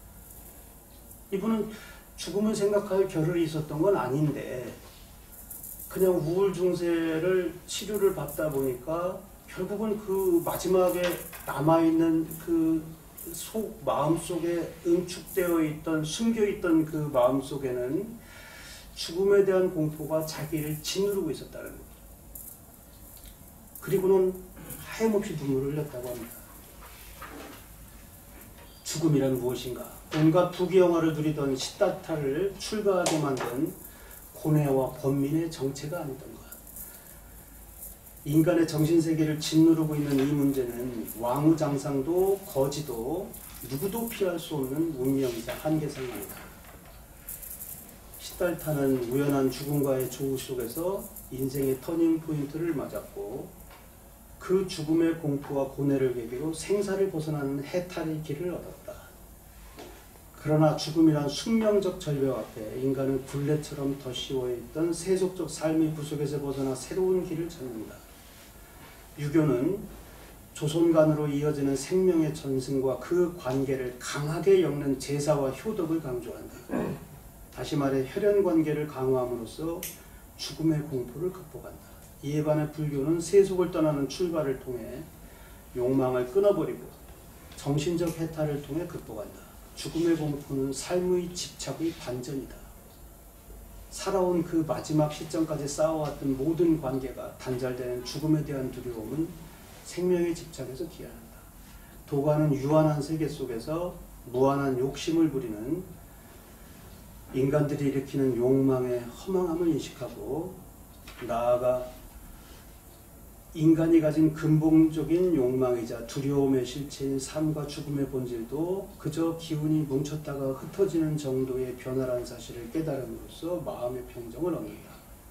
이분은 죽음을 생각할 겨를이 있었던 건 아닌데 그냥 우울 증세를 치료를 받다 보니까 결국은 그 마지막에 남아있는 그 마음속에 응축되어 있던, 숨겨있던 그 마음속에는 죽음에 대한 공포가 자기를 짓누르고 있었다는 겁니다. 그리고는 하염없이 눈물을 흘렸다고 합니다. 죽음이란 무엇인가? 온갖 부귀영화를 누리던 시다타를 출가하게 만든 고뇌와 번민의 정체가 아니던가. 인간의 정신세계를 짓누르고 있는 이 문제는 왕우장상도 거지도 누구도 피할 수 없는 운명이자 한계상입니다. 시달타는 우연한 죽음과의 조우 속에서 인생의 터닝포인트를 맞았고 그 죽음의 공포와 고뇌를 계기로 생사를 벗어나는 해탈의 길을 얻었다. 그러나 죽음이란 숙명적 절벽 앞에 인간은 굴레처럼 덧씌워있던 세속적 삶의 구속에서 벗어나 새로운 길을 찾는다. 유교는 조손간으로 이어지는 생명의 전승과 그 관계를 강하게 엮는 제사와 효덕을 강조한다. 다시 말해 혈연관계를 강화함으로써 죽음의 공포를 극복한다. 이에 반해 불교는 세속을 떠나는 출발을 통해 욕망을 끊어버리고 정신적 해탈을 통해 극복한다. 죽음의 공포는 삶의 집착의 반전이다. 살아온 그 마지막 시점까지 쌓아왔던 모든 관계가 단절되는 죽음에 대한 두려움은 생명의 집착에서 기한한다. 도가는 유한한 세계 속에서 무한한 욕심을 부리는 인간들이 일으키는 욕망의 허망함을 인식하고 나아가 인간이 가진 근본적인 욕망이자 두려움의 실체인 삶과 죽음의 본질도 그저 기운이 뭉쳤다가 흩어지는 정도의 변화라는 사실을 깨달음으로써 마음의 평정을 얻는다.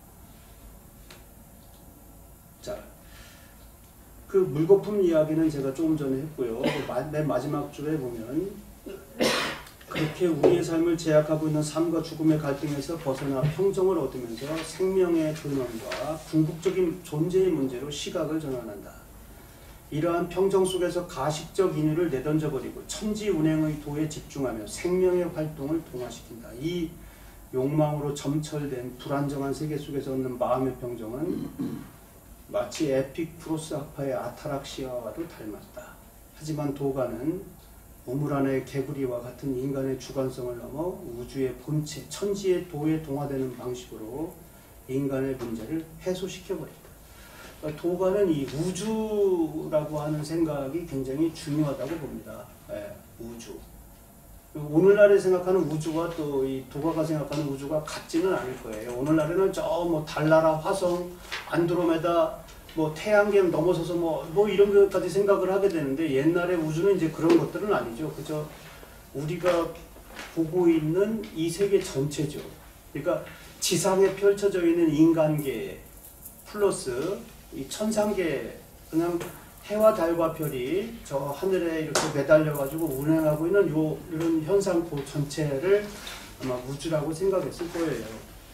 자, 그 물거품 이야기는 제가 조금 전에 했고요. 맨 마지막 줄에 보면 그렇게 우리의 삶을 제약하고 있는 삶과 죽음의 갈등에서 벗어나 평정을 얻으면서 생명의 근원과 궁극적인 존재의 문제로 시각을 전환한다. 이러한 평정 속에서 가식적 인유를 내던져버리고 천지운행의 도에 집중하며 생명의 활동을 동화시킨다. 이 욕망으로 점철된 불안정한 세계 속에서 얻는 마음의 평정은 마치 에픽프로스 학파의 아타락시아와도 닮았다. 하지만 도가는 우물 안의 개구리와 같은 인간의 주관성을 넘어 우주의 본체, 천지의 도에 동화되는 방식으로 인간의 문제를 해소시켜버린다. 도가는 이 우주라고 하는 생각이 굉장히 중요하다고 봅니다. 우주. 오늘날에 생각하는 우주와 또 이 도가가 생각하는 우주가 같지는 않을 거예요. 오늘날에는 저 뭐 달나라, 화성, 안드로메다, 뭐 태양계를 넘어서서 뭐 이런 것까지 생각을 하게 되는데 옛날의 우주는 이제 그런 것들은 아니죠. 그저 우리가 보고 있는 이 세계 전체죠. 그러니까 지상에 펼쳐져 있는 인간계 플러스 이 천상계, 그냥 해와 달과 별이 저 하늘에 이렇게 매달려 가지고 운행하고 있는 이런 현상포 전체를 아마 우주라고 생각했을 거예요.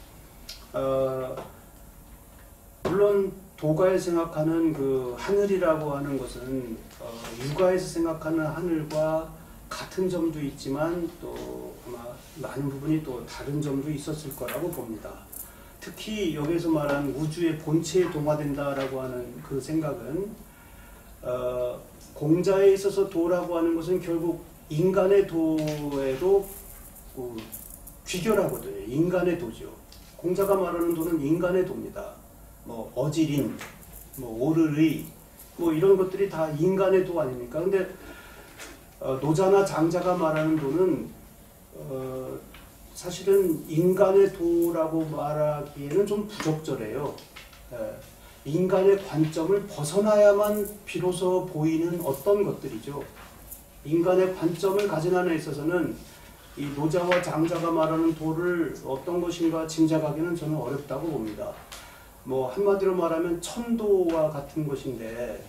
물론 도가에 생각하는 그 하늘이라고 하는 것은 육아에서 생각하는 하늘과 같은 점도 있지만 또 아마 많은 부분이 또 다른 점도 있었을 거라고 봅니다. 특히 여기서 말하는 우주의 본체에 동화된다라고 하는 그 생각은 공자에 있어서 도라고 하는 것은 결국 인간의 도에도 귀결하거든요. 인간의 도죠. 공자가 말하는 도는 인간의 도입니다. 뭐 어지린, 뭐 오르의, 뭐 이런 것들이 다 인간의 도 아닙니까? 근데 노자나 장자가 말하는 도는 사실은 인간의 도라고 말하기에는 좀 부적절해요. 인간의 관점을 벗어나야만 비로소 보이는 어떤 것들이죠. 인간의 관점을 가진 한에 있어서는 이 노자와 장자가 말하는 도를 어떤 것인가 짐작하기는 저는 어렵다고 봅니다. 뭐 한마디로 말하면 천도와 같은 것인데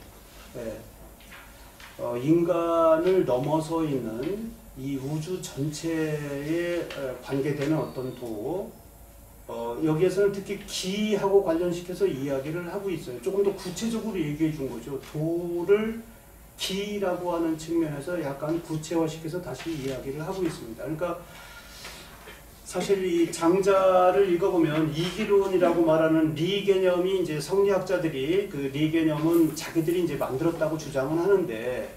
인간을 넘어서 있는 이 우주 전체에 관계되는 어떤 도, 여기에서는 특히 기하고 관련시켜서 이야기를 하고 있어요. 조금 더 구체적으로 얘기해 준 거죠. 도를 기라고 하는 측면에서 약간 구체화시켜서 다시 이야기를 하고 있습니다. 그러니까 사실 이 장자를 읽어보면 이기론이라고 말하는 리 개념이 이제 성리학자들이 그 리 개념은 자기들이 이제 만들었다고 주장은 하는데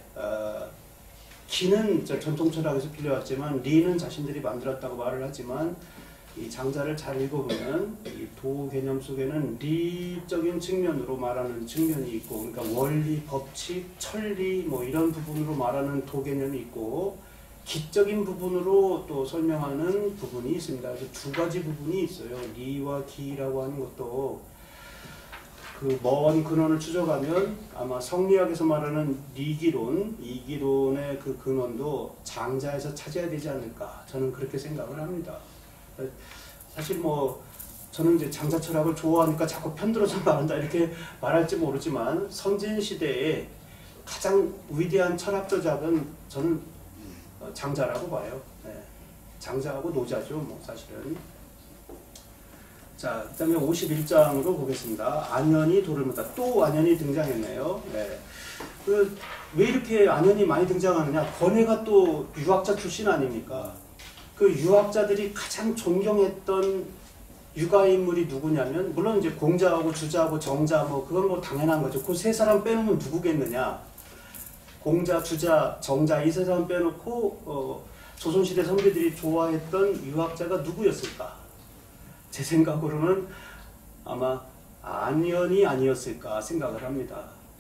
기는 전통 철학에서 빌려왔지만 리는 자신들이 만들었다고 말을 하지만 이 장자를 잘 읽어보면 이 도 개념 속에는 리적인 측면으로 말하는 측면이 있고, 그러니까 원리, 법칙, 천리 뭐 이런 부분으로 말하는 도 개념이 있고, 기적인 부분으로 또 설명하는 부분이 있습니다. 그래서 두 가지 부분이 있어요. 리와 기라고 하는 것도 그 먼 근원을 추적하면 아마 성리학에서 말하는 리기론, 이기론의 그 근원도 장자에서 찾아야 되지 않을까, 저는 그렇게 생각을 합니다. 사실 뭐 저는 이제 장자 철학을 좋아하니까 자꾸 편들어서 말한다 이렇게 말할지 모르지만 선진 시대에 가장 위대한 철학 저작은 저는 장자라고 봐요. 장자하고 노자죠, 뭐 사실은. 자, 그 다음에 51장으로 보겠습니다. 안현이 돌을 묻다. 또 안현이 등장했네요. 네. 왜 이렇게 안현이 많이 등장하느냐? 권해가 또 유학자 출신 아닙니까? 그 유학자들이 가장 존경했던 유가인물이 누구냐면, 물론 이제 공자하고 주자하고 정자, 뭐, 그건 뭐 당연한 거죠. 그 세 사람 빼놓으면 누구겠느냐? 공자, 주자, 정자, 이 세 사람 빼놓고, 조선시대 선비들이 좋아했던 유학자가 누구였을까? 제 생각으로는 아마 안현이 아니었을까 생각을 합니다.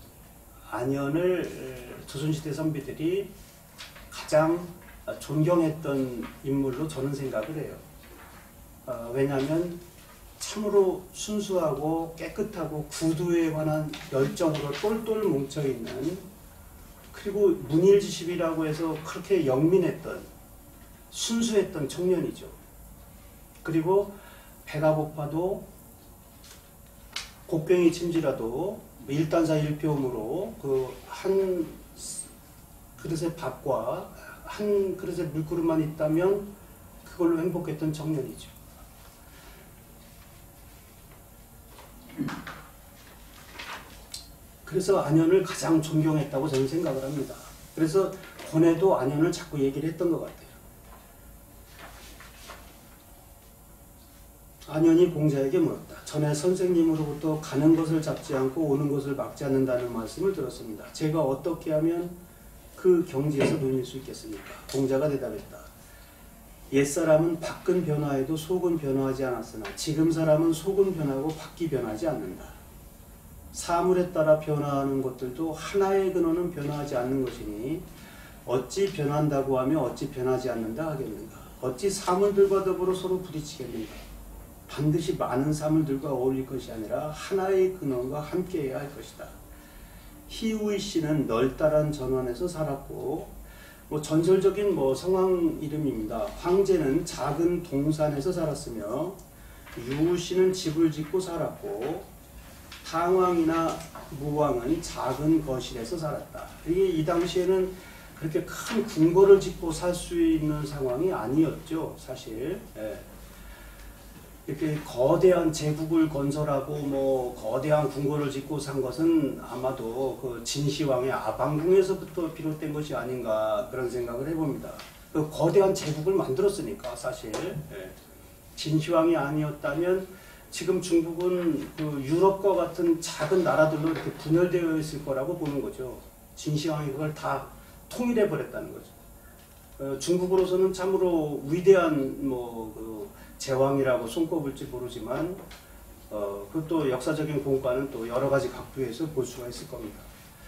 안현을 조선시대 선비들이 가장 존경했던 인물로 저는 생각을 해요. 왜냐하면 참으로 순수하고 깨끗하고 구두에 관한 열정으로 똘똘 뭉쳐있는, 그리고 문일지십이라고 해서 그렇게 영민했던, 순수했던 청년이죠. 그리고 배가 고파도 곡괭이 침지라도 일단사 일표음으로 그 한 그릇의 밥과 한 그릇의 물그릇만 있다면 그걸로 행복했던 청년이죠. 그래서 안현을 가장 존경했다고 저는 생각을 합니다. 그래서 권해도 안현을 자꾸 얘기를 했던 것 같아요. 안현이 공자에게 물었다. 전에 선생님으로부터 가는 것을 잡지 않고 오는 것을 막지 않는다는 말씀을 들었습니다. 제가 어떻게 하면 그 경지에서 논일 수 있겠습니까? 공자가 대답했다. 옛사람은 밖은 변화해도 속은 변화하지 않았으나 지금 사람은 속은 변하고 밖이 변하지 않는다. 사물에 따라 변화하는 것들도 하나의 근원은 변화하지 않는 것이니 어찌 변한다고 하며 어찌 변하지 않는다 하겠는가? 어찌 사물들과 더불어 서로 부딪히겠는가? 반드시 많은 사물들과 어울릴 것이 아니라 하나의 근원과 함께해야 할 것이다. 희우의 씨는 널따란 전원에서 살았고, 뭐 전설적인 뭐 성왕 이름입니다. 황제는 작은 동산에서 살았으며, 유우 씨는 집을 짓고 살았고, 탕왕이나 무왕은 작은 거실에서 살았다. 이게 이 당시에는 그렇게 큰 궁궐을 짓고 살 수 있는 상황이 아니었죠, 사실. 예. 이렇게 거대한 제국을 건설하고 뭐 거대한 궁궐을 짓고 산 것은 아마도 그 진시황의 아방궁에서부터 비롯된 것이 아닌가 그런 생각을 해봅니다. 그 거대한 제국을 만들었으니까 사실. 예. 진시황이 아니었다면 지금 중국은 그 유럽과 같은 작은 나라들로 이렇게 분열되어 있을 거라고 보는 거죠. 진시황이 그걸 다 통일해 버렸다는 거죠. 중국으로서는 참으로 위대한 그 제왕이라고 손꼽을지 모르지만 그것도 역사적인 공과는 또 여러 가지 각도에서 볼 수가 있을 겁니다.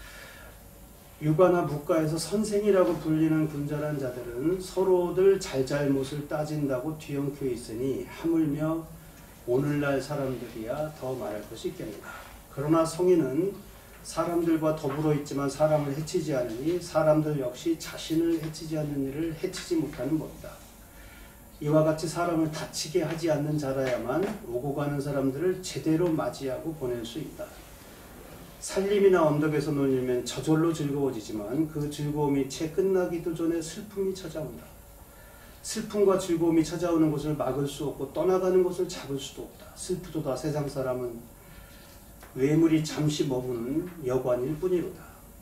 유가나 묵가에서 선생이라고 불리는 군자란 자들은 서로들 잘잘못을 따진다고 뒤엉켜 있으니 하물며 오늘날 사람들이야 더 말할 것이 있겠는가. 그러나 성인은 사람들과 더불어 있지만 사람을 해치지 않으니 사람들 역시 자신을 해치지 않는 일을 해치지 못하는 법이다. 이와 같이 사람을 다치게 하지 않는 자라야만 오고 가는 사람들을 제대로 맞이하고 보낼 수 있다. 살림이나 언덕에서 놀면 저절로 즐거워지지만 그 즐거움이 채 끝나기도 전에 슬픔이 찾아온다. 슬픔과 즐거움이 찾아오는 것을 막을 수 없고 떠나가는 것을 잡을 수도 없다. 슬프도다 세상 사람은 외물이 잠시 머무는 여관일 뿐이로다.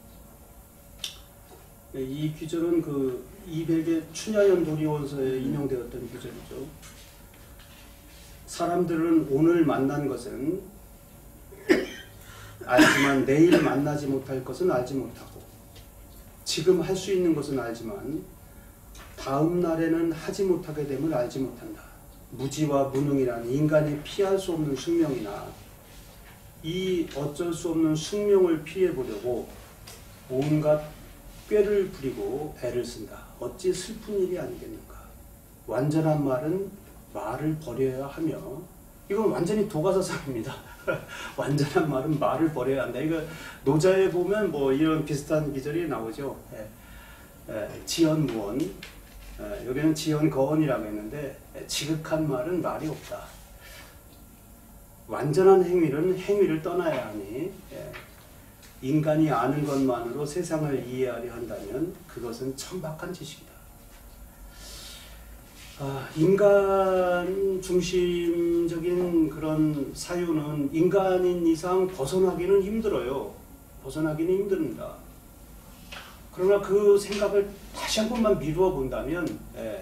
이 규절은 그 200의 춘야연 도리원서에 인용되었던 규절이죠. 사람들은 오늘 만난 것은 알지만 내일 만나지 못할 것은 알지 못하고 지금 할 수 있는 것은 알지만 다음 날에는 하지 못하게 됨을 알지 못한다. 무지와 무능이란 인간이 피할 수 없는 숙명이나 이 어쩔 수 없는 숙명을 피해보려고 온갖 꾀를 부리고 애를 쓴다. 어찌 슬픈 일이 아니겠는가. 완전한 말은 말을 버려야 하며, 이건 완전히 도가사상입니다. 완전한 말은 말을 버려야 한다. 이거 노자에 보면 뭐 이런 비슷한 기절이 나오죠. 지연무언, 여기는 지연거언이라고 했는데 지극한 말은 말이 없다. 완전한 행위는 행위를 떠나야 하니 인간이 아는 것만으로 세상을 이해하려 한다면 그것은 천박한 지식이다. 인간 중심적인 그런 사유는 인간인 이상 벗어나기는 힘들어요. 벗어나기는 힘듭니다. 그러나 그 생각을 다시 한 번만 미루어 본다면,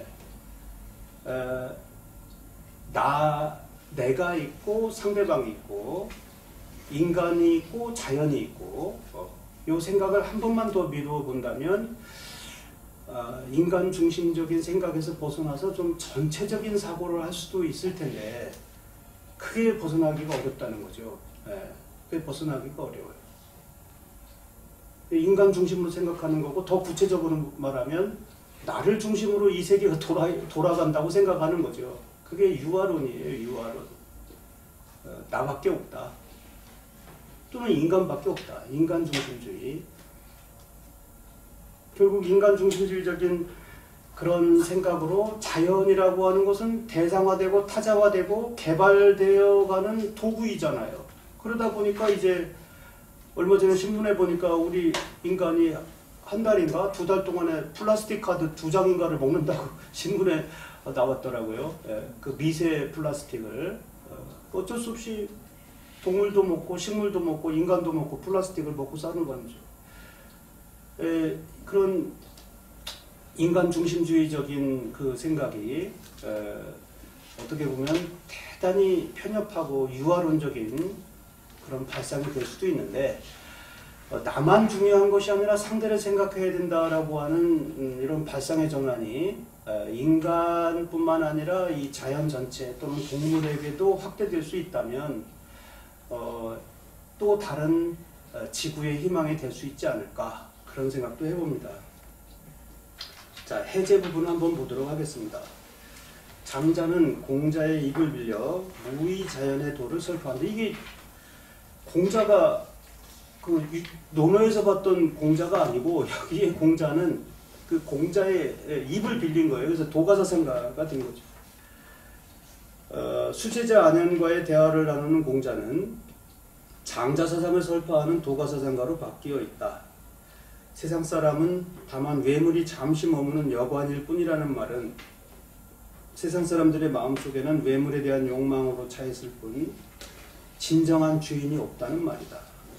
내가 있고 상대방이 있고 인간이 있고 자연이 있고, 이 생각을 한 번만 더 미루어 본다면 인간 중심적인 생각에서 벗어나서 좀 전체적인 사고를 할 수도 있을 텐데 크게 벗어나기가 어렵다는 거죠. 그게 벗어나기가 어려워요. 인간 중심으로 생각하는 거고, 더 구체적으로 말하면 나를 중심으로 이 세계가 돌아간다고 생각하는 거죠. 그게 유아론이에요. 유아론. 나밖에 없다. 또는 인간밖에 없다. 인간 중심주의. 결국 인간 중심주의적인 그런 생각으로 자연이라고 하는 것은 대상화되고 타자화되고 개발되어가는 도구이잖아요. 그러다 보니까 이제 얼마 전에 신문에 보니까 우리 인간이 한 달인가 두 달 동안에 플라스틱 카드 2장인가를 먹는다고 신문에 나왔더라고요. 그 미세 플라스틱을 어쩔 수 없이 동물도 먹고 식물도 먹고 인간도 먹고 플라스틱을 먹고 사는 거죠. 그런 인간 중심주의적인 그 생각이 어떻게 보면 대단히 편협하고 유아론적인 그런 발상이 될 수도 있는데, 나만 중요한 것이 아니라 상대를 생각해야 된다라고 하는 이런 발상의 전환이 인간뿐만 아니라 이 자연 전체 또는 동물에게도 확대될 수 있다면 또 다른 지구의 희망이 될 수 있지 않을까, 그런 생각도 해봅니다. 자, 해제 부분 한번 보도록 하겠습니다. 장자는 공자의 입을 빌려 무의 자연의 도를 설파한다. 이게 공자가 그 논어에서 봤던 공자가 아니고, 여기에 공자는 그 공자의 입을 빌린 거예요. 그래서 도가사상가가 된 거죠. 수제자 안현과의 대화를 나누는 공자는 장자사상을 설파하는 도가사상가로 바뀌어 있다. 세상 사람은 다만 외물이 잠시 머무는 여관일 뿐이라는 말은 세상 사람들의 마음속에는 외물에 대한 욕망으로 차 있을 뿐 진정한 주인이 없다는 말이다.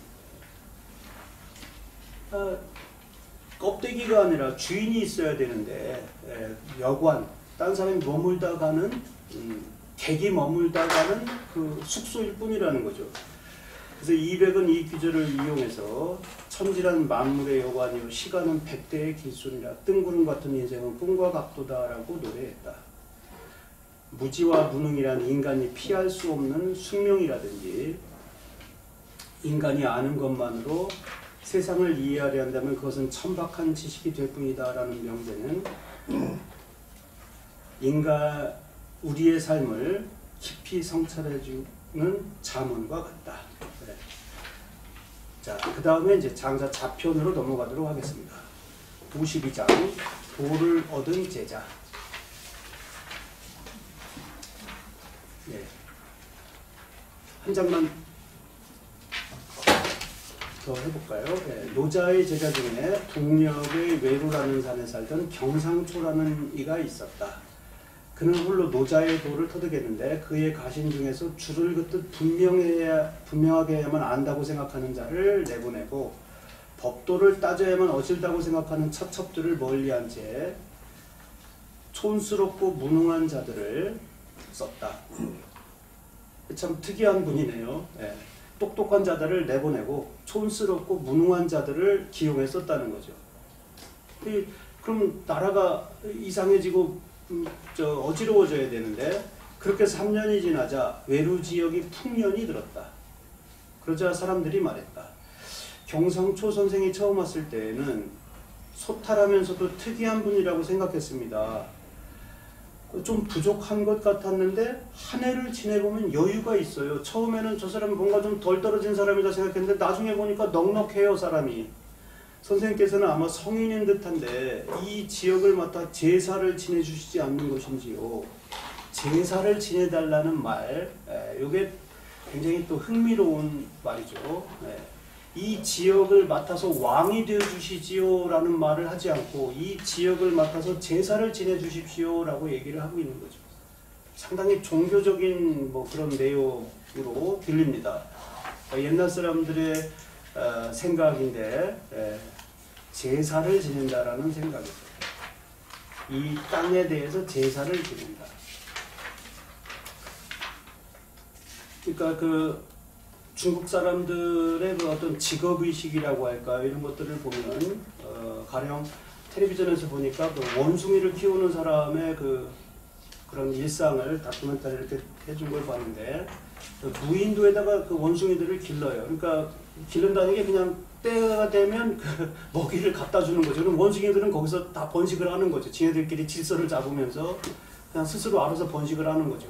껍데기가 아니라 주인이 있어야 되는데 여관, 딴 사람이 머물다 가는, 객이 머물다 가는 그 숙소일 뿐이라는 거죠. 그래서 이백은 이 귀절을 이용해서 천지란 만물의 여관이요 시간은 백대의 길순이라 뜬구름 같은 인생은 꿈과 각도다라고 노래했다. 무지와 무능이란 인간이 피할 수 없는 숙명이라든지 인간이 아는 것만으로 세상을 이해하려 한다면 그것은 천박한 지식이 될 뿐이다 라는 명제는 우리의 삶을 깊이 성찰해주는 자문과 같다. 그래. 자, 그 다음에 이제 장자 자편으로 넘어가도록 하겠습니다. 52장 도를 얻은 제자. 한 장만 더 해볼까요? 노자의 제자 중에 동력의 외로라는 산에 살던 경상초라는 이가 있었다. 그는 홀로 노자의 도를 터득했는데 그의 가신 중에서 줄을 긋듯 분명하게 해야만 안다고 생각하는 자를 내보내고 법도를 따져야만 어질다고 생각하는 첩첩들을 멀리한 채 촌스럽고 무능한 자들을 썼다. 참 특이한 분이네요. 똑똑한 자들을 내보내고 촌스럽고 무능한 자들을 기용해 썼다는 거죠. 그럼 나라가 이상해지고 어지러워져야 되는데 그렇게 3년이 지나자 외루 지역이 풍년이 들었다. 그러자 사람들이 말했다. 경상초 선생이 처음 왔을 때에는 소탈하면서도 특이한 분이라고 생각했습니다. 좀 부족한 것 같았는데 한 해를 지내보면 여유가 있어요. 처음에는 저 사람이 뭔가 좀 덜 떨어진 사람이다 생각했는데 나중에 보니까 넉넉해요, 사람이. 선생님께서는 아마 성인인 듯한데 이 지역을 맡아 제사를 지내주시지 않는 것인지요. 제사를 지내달라는 말, 이게 굉장히 또 흥미로운 말이죠. 이 지역을 맡아서 왕이 되어 주시지요 라는 말을 하지 않고 이 지역을 맡아서 제사를 지내 주십시오 라고 얘기를 하고 있는 거죠. 상당히 종교적인 뭐 그런 내용으로 들립니다. 옛날 사람들의 생각인데 제사를 지낸다라는 생각이죠. 이 땅에 대해서 제사를 지낸다. 그러니까 그 중국 사람들의 그 어떤 직업의식이라고 할까 이런 것들을 보면 가령 텔레비전에서 보니까 그 원숭이를 키우는 사람의 그런 일상을 다큐멘터리 이렇게 해준 걸 봤는데 무인도에다가 그 원숭이들을 길러요. 그러니까 기른다는 게 그냥 때가 되면 그 먹이를 갖다 주는 거죠. 그럼 원숭이들은 거기서 다 번식을 하는 거죠. 지네들끼리 질서를 잡으면서 그냥 스스로 알아서 번식을 하는 거죠.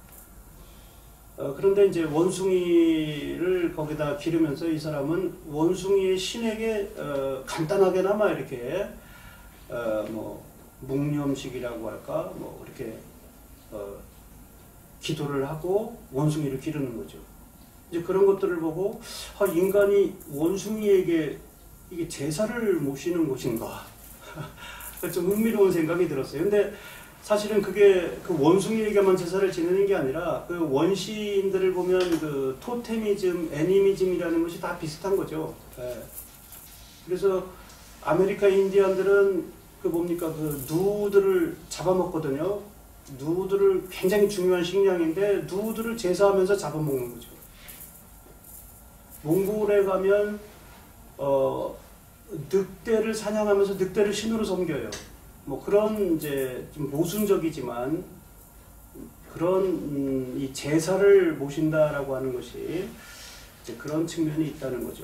그런데 이제 원숭이를 거기다 기르면서 이 사람은 원숭이의 신에게 간단하게나마 이렇게 뭐 묵념식이라고 할까 뭐 이렇게 기도를 하고 원숭이를 기르는 거죠. 이제 그런 것들을 보고 인간이 원숭이에게 이게 제사를 모시는 것인가 좀 흥미로운 생각이 들었어요. 근데 사실은 그게 그 원숭이에게만 제사를 지내는 게 아니라 그 원시인들을 보면 그 토테미즘, 애니미즘이라는 것이 다 비슷한 거죠. 그래서 아메리카 인디안들은 그 뭡니까 그 누들을 잡아먹거든요. 누들을 굉장히 중요한 식량인데 누들을 제사하면서 잡아먹는 거죠. 몽골에 가면 늑대를 사냥하면서 늑대를 신으로 섬겨요. 뭐 그런 이제 좀 모순적이지만 그런 이 제사를 모신다라고 하는 것이 이제 그런 측면이 있다는 거죠.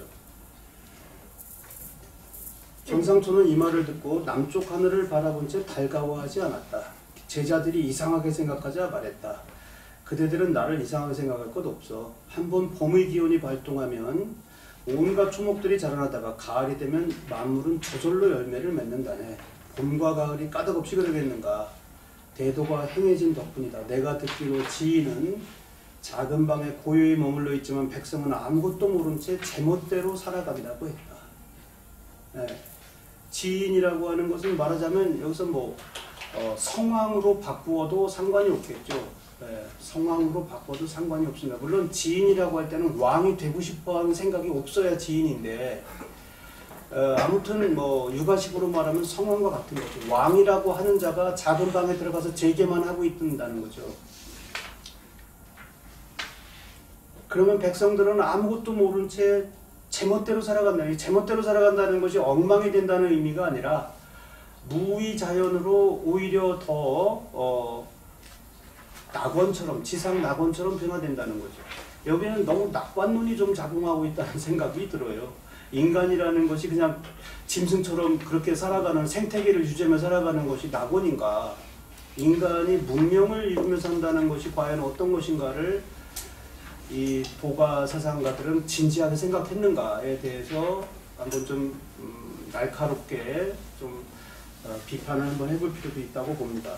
경상초는 이 말을 듣고 남쪽 하늘을 바라본 채 달가워하지 않았다. 제자들이 이상하게 생각하자 말했다. 그대들은 나를 이상하게 생각할 것 없어. 한번 봄의 기온이 발동하면 온갖 초목들이 자라나다가 가을이 되면 만물은 저절로 열매를 맺는다네. 봄과 가을이 까닭없이 그러겠는가. 대도가 행해진 덕분이다. 내가 듣기로 지인은 작은 방에 고요히 머물러 있지만 백성은 아무것도 모른 채 제멋대로 살아간다고 했다. 네. 지인이라고 하는 것은 말하자면 여기서 뭐 성왕으로 바꾸어도 상관이 없겠죠. 네. 성왕으로 바꿔도 상관이 없습니다. 물론 지인이라고 할 때는 왕이 되고 싶어하는 생각이 없어야 지인인데 아무튼 뭐 육아식으로 말하면 성왕과 같은 거죠. 왕이라고 하는 자가 작은 방에 들어가서 재개만 하고 있다는 거죠. 그러면 백성들은 아무것도 모른 채 제멋대로 살아간다는, 제멋대로 살아간다는 것이 엉망이 된다는 의미가 아니라 무의자연으로 오히려 더 낙원처럼, 지상 낙원처럼 변화된다는 거죠. 여기는 너무 낙관론이 좀 작용하고 있다는 생각이 들어요. 인간이라는 것이 그냥 짐승처럼 그렇게 살아가는, 생태계를 유지하며 살아가는 것이 낙원인가, 인간이 문명을 이루며 산다는 것이 과연 어떤 것인가를 이 도가 사상가들은 진지하게 생각했는가에 대해서 한번 좀 날카롭게 좀 비판을 한번 해볼 필요도 있다고 봅니다.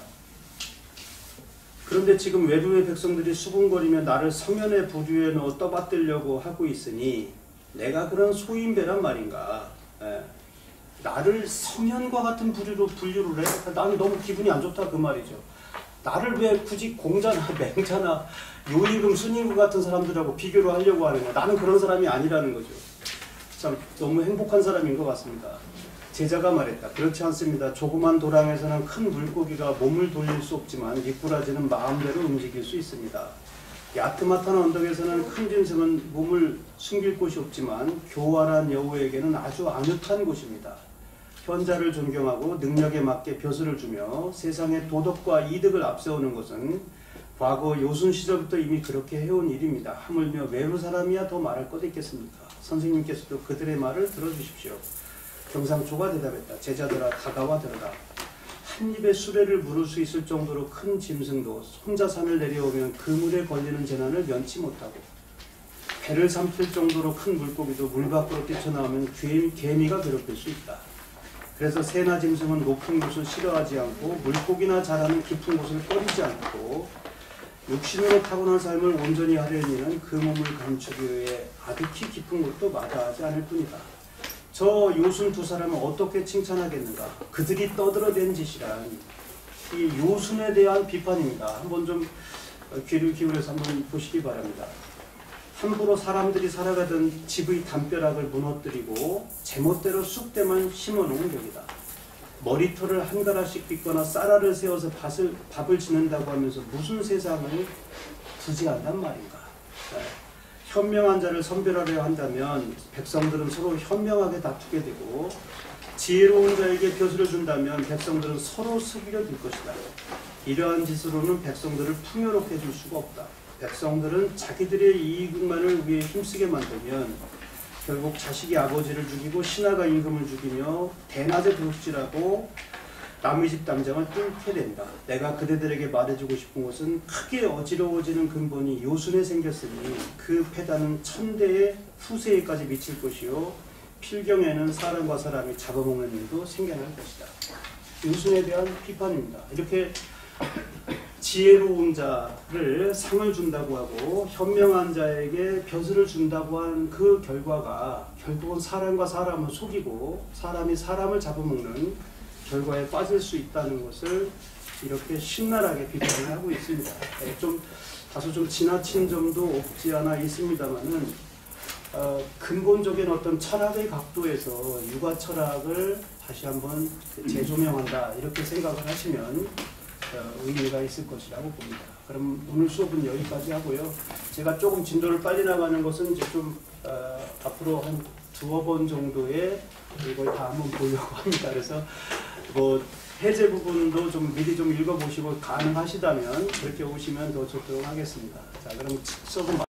그런데 지금 외부의 백성들이 수군거리며 나를 성현의 부류에 넣어 떠받들려고 하고 있으니 내가 그런 소인배란 말인가. 나를 성현과 같은 부류로 분류를 해? 나는 너무 기분이 안 좋다 그 말이죠. 나를 왜 굳이 공자나 맹자나 요임금, 순임금 같은 사람들하고 비교를 하려고 하느냐. 나는 그런 사람이 아니라는 거죠. 참 너무 행복한 사람인 것 같습니다. 제자가 말했다. 그렇지 않습니다. 조그만 도랑에서는 큰 물고기가 몸을 돌릴 수 없지만 미꾸라지는 마음대로 움직일 수 있습니다. 야트마탄 언덕에서는 큰 짐승은 몸을 숨길 곳이 없지만 교활한 여우에게는 아주 안ют한 곳입니다. 현자를 존경하고 능력에 맞게 벼슬을 주며 세상의 도덕과 이득을 앞세우는 것은 과거 요순 시절부터 이미 그렇게 해온 일입니다. 하물며 외부 사람이야 더 말할 것 있겠습니까? 선생님께서도 그들의 말을 들어주십시오. 경상초가 대답했다. 제자들아 다가와 들어라. 한 입에 수레를 물을 수 있을 정도로 큰 짐승도 혼자 산을 내려오면 그물에 걸리는 재난을 면치 못하고 배를 삼킬 정도로 큰 물고기도 물 밖으로 뛰쳐나오면 개미가 괴롭힐 수 있다. 그래서 새나 짐승은 높은 곳을 싫어하지 않고 물고기나 자라는 깊은 곳을 꺼리지 않고 육신으로 타고난 삶을 온전히 하려니는 그 몸을 감추기 위해 아득히 깊은 것도 마다하지 않을 뿐이다. 저 요순 두 사람을 어떻게 칭찬하겠는가? 그들이 떠들어댄 짓이란 이 요순에 대한 비판입니다. 한번 좀 귀를 기울여서 한번 보시기 바랍니다. 함부로 사람들이 살아가던 집의 담벼락을 무너뜨리고 제멋대로 쑥대만 심어놓은 격이다. 머리털을 한 가락씩 빗거나 쌀알을 세워서 밥을 짓는다고 하면서 무슨 세상을 구제한단 말인가. 현명한 자를 선별하려 한다면 백성들은 서로 현명하게 다투게 되고, 지혜로운 자에게 벼슬을 준다면 백성들은 서로 속이려 들 것이다. 이러한 짓으로는 백성들을 풍요롭게 해줄 수가 없다. 백성들은 자기들의 이익만을 위해 힘쓰게 만들면 결국 자식이 아버지를 죽이고 신하가 임금을 죽이며 대낮에 도둑질하고 남의 집 담장을 뚫게 된다. 내가 그대들에게 말해주고 싶은 것은 크게 어지러워지는 근본이 요순에 생겼으니 그 패단은 천대의 후세에까지 미칠 것이요 필경에는 사람과 사람이 잡아먹는 일도 생겨날 것이다. 요순에 대한 비판입니다. 이렇게 지혜로운 자를 상을 준다고 하고 현명한 자에게 벼슬을 준다고 한 그 결과가 결국은 사람과 사람을 속이고 사람이 사람을 잡아먹는 결과에 빠질 수 있다는 것을 이렇게 신랄하게 비판을 하고 있습니다. 다소 좀 지나친 점도 없지 않아 있습니다만은 근본적인 어떤 철학의 각도에서 육아 철학을 다시 한번 재조명한다 이렇게 생각을 하시면 의미가 있을 것이라고 봅니다. 그럼 오늘 수업은 여기까지 하고요. 제가 조금 진도를 빨리 나가는 것은 이제 좀 앞으로 한 두어 번 정도의 이걸 다 한번 보려고 합니다. 그래서 뭐 해제 부분도 좀 미리 좀 읽어보시고 가능하시다면 그렇게 오시면 더 좋도록 하겠습니다. 자, 그럼 수업은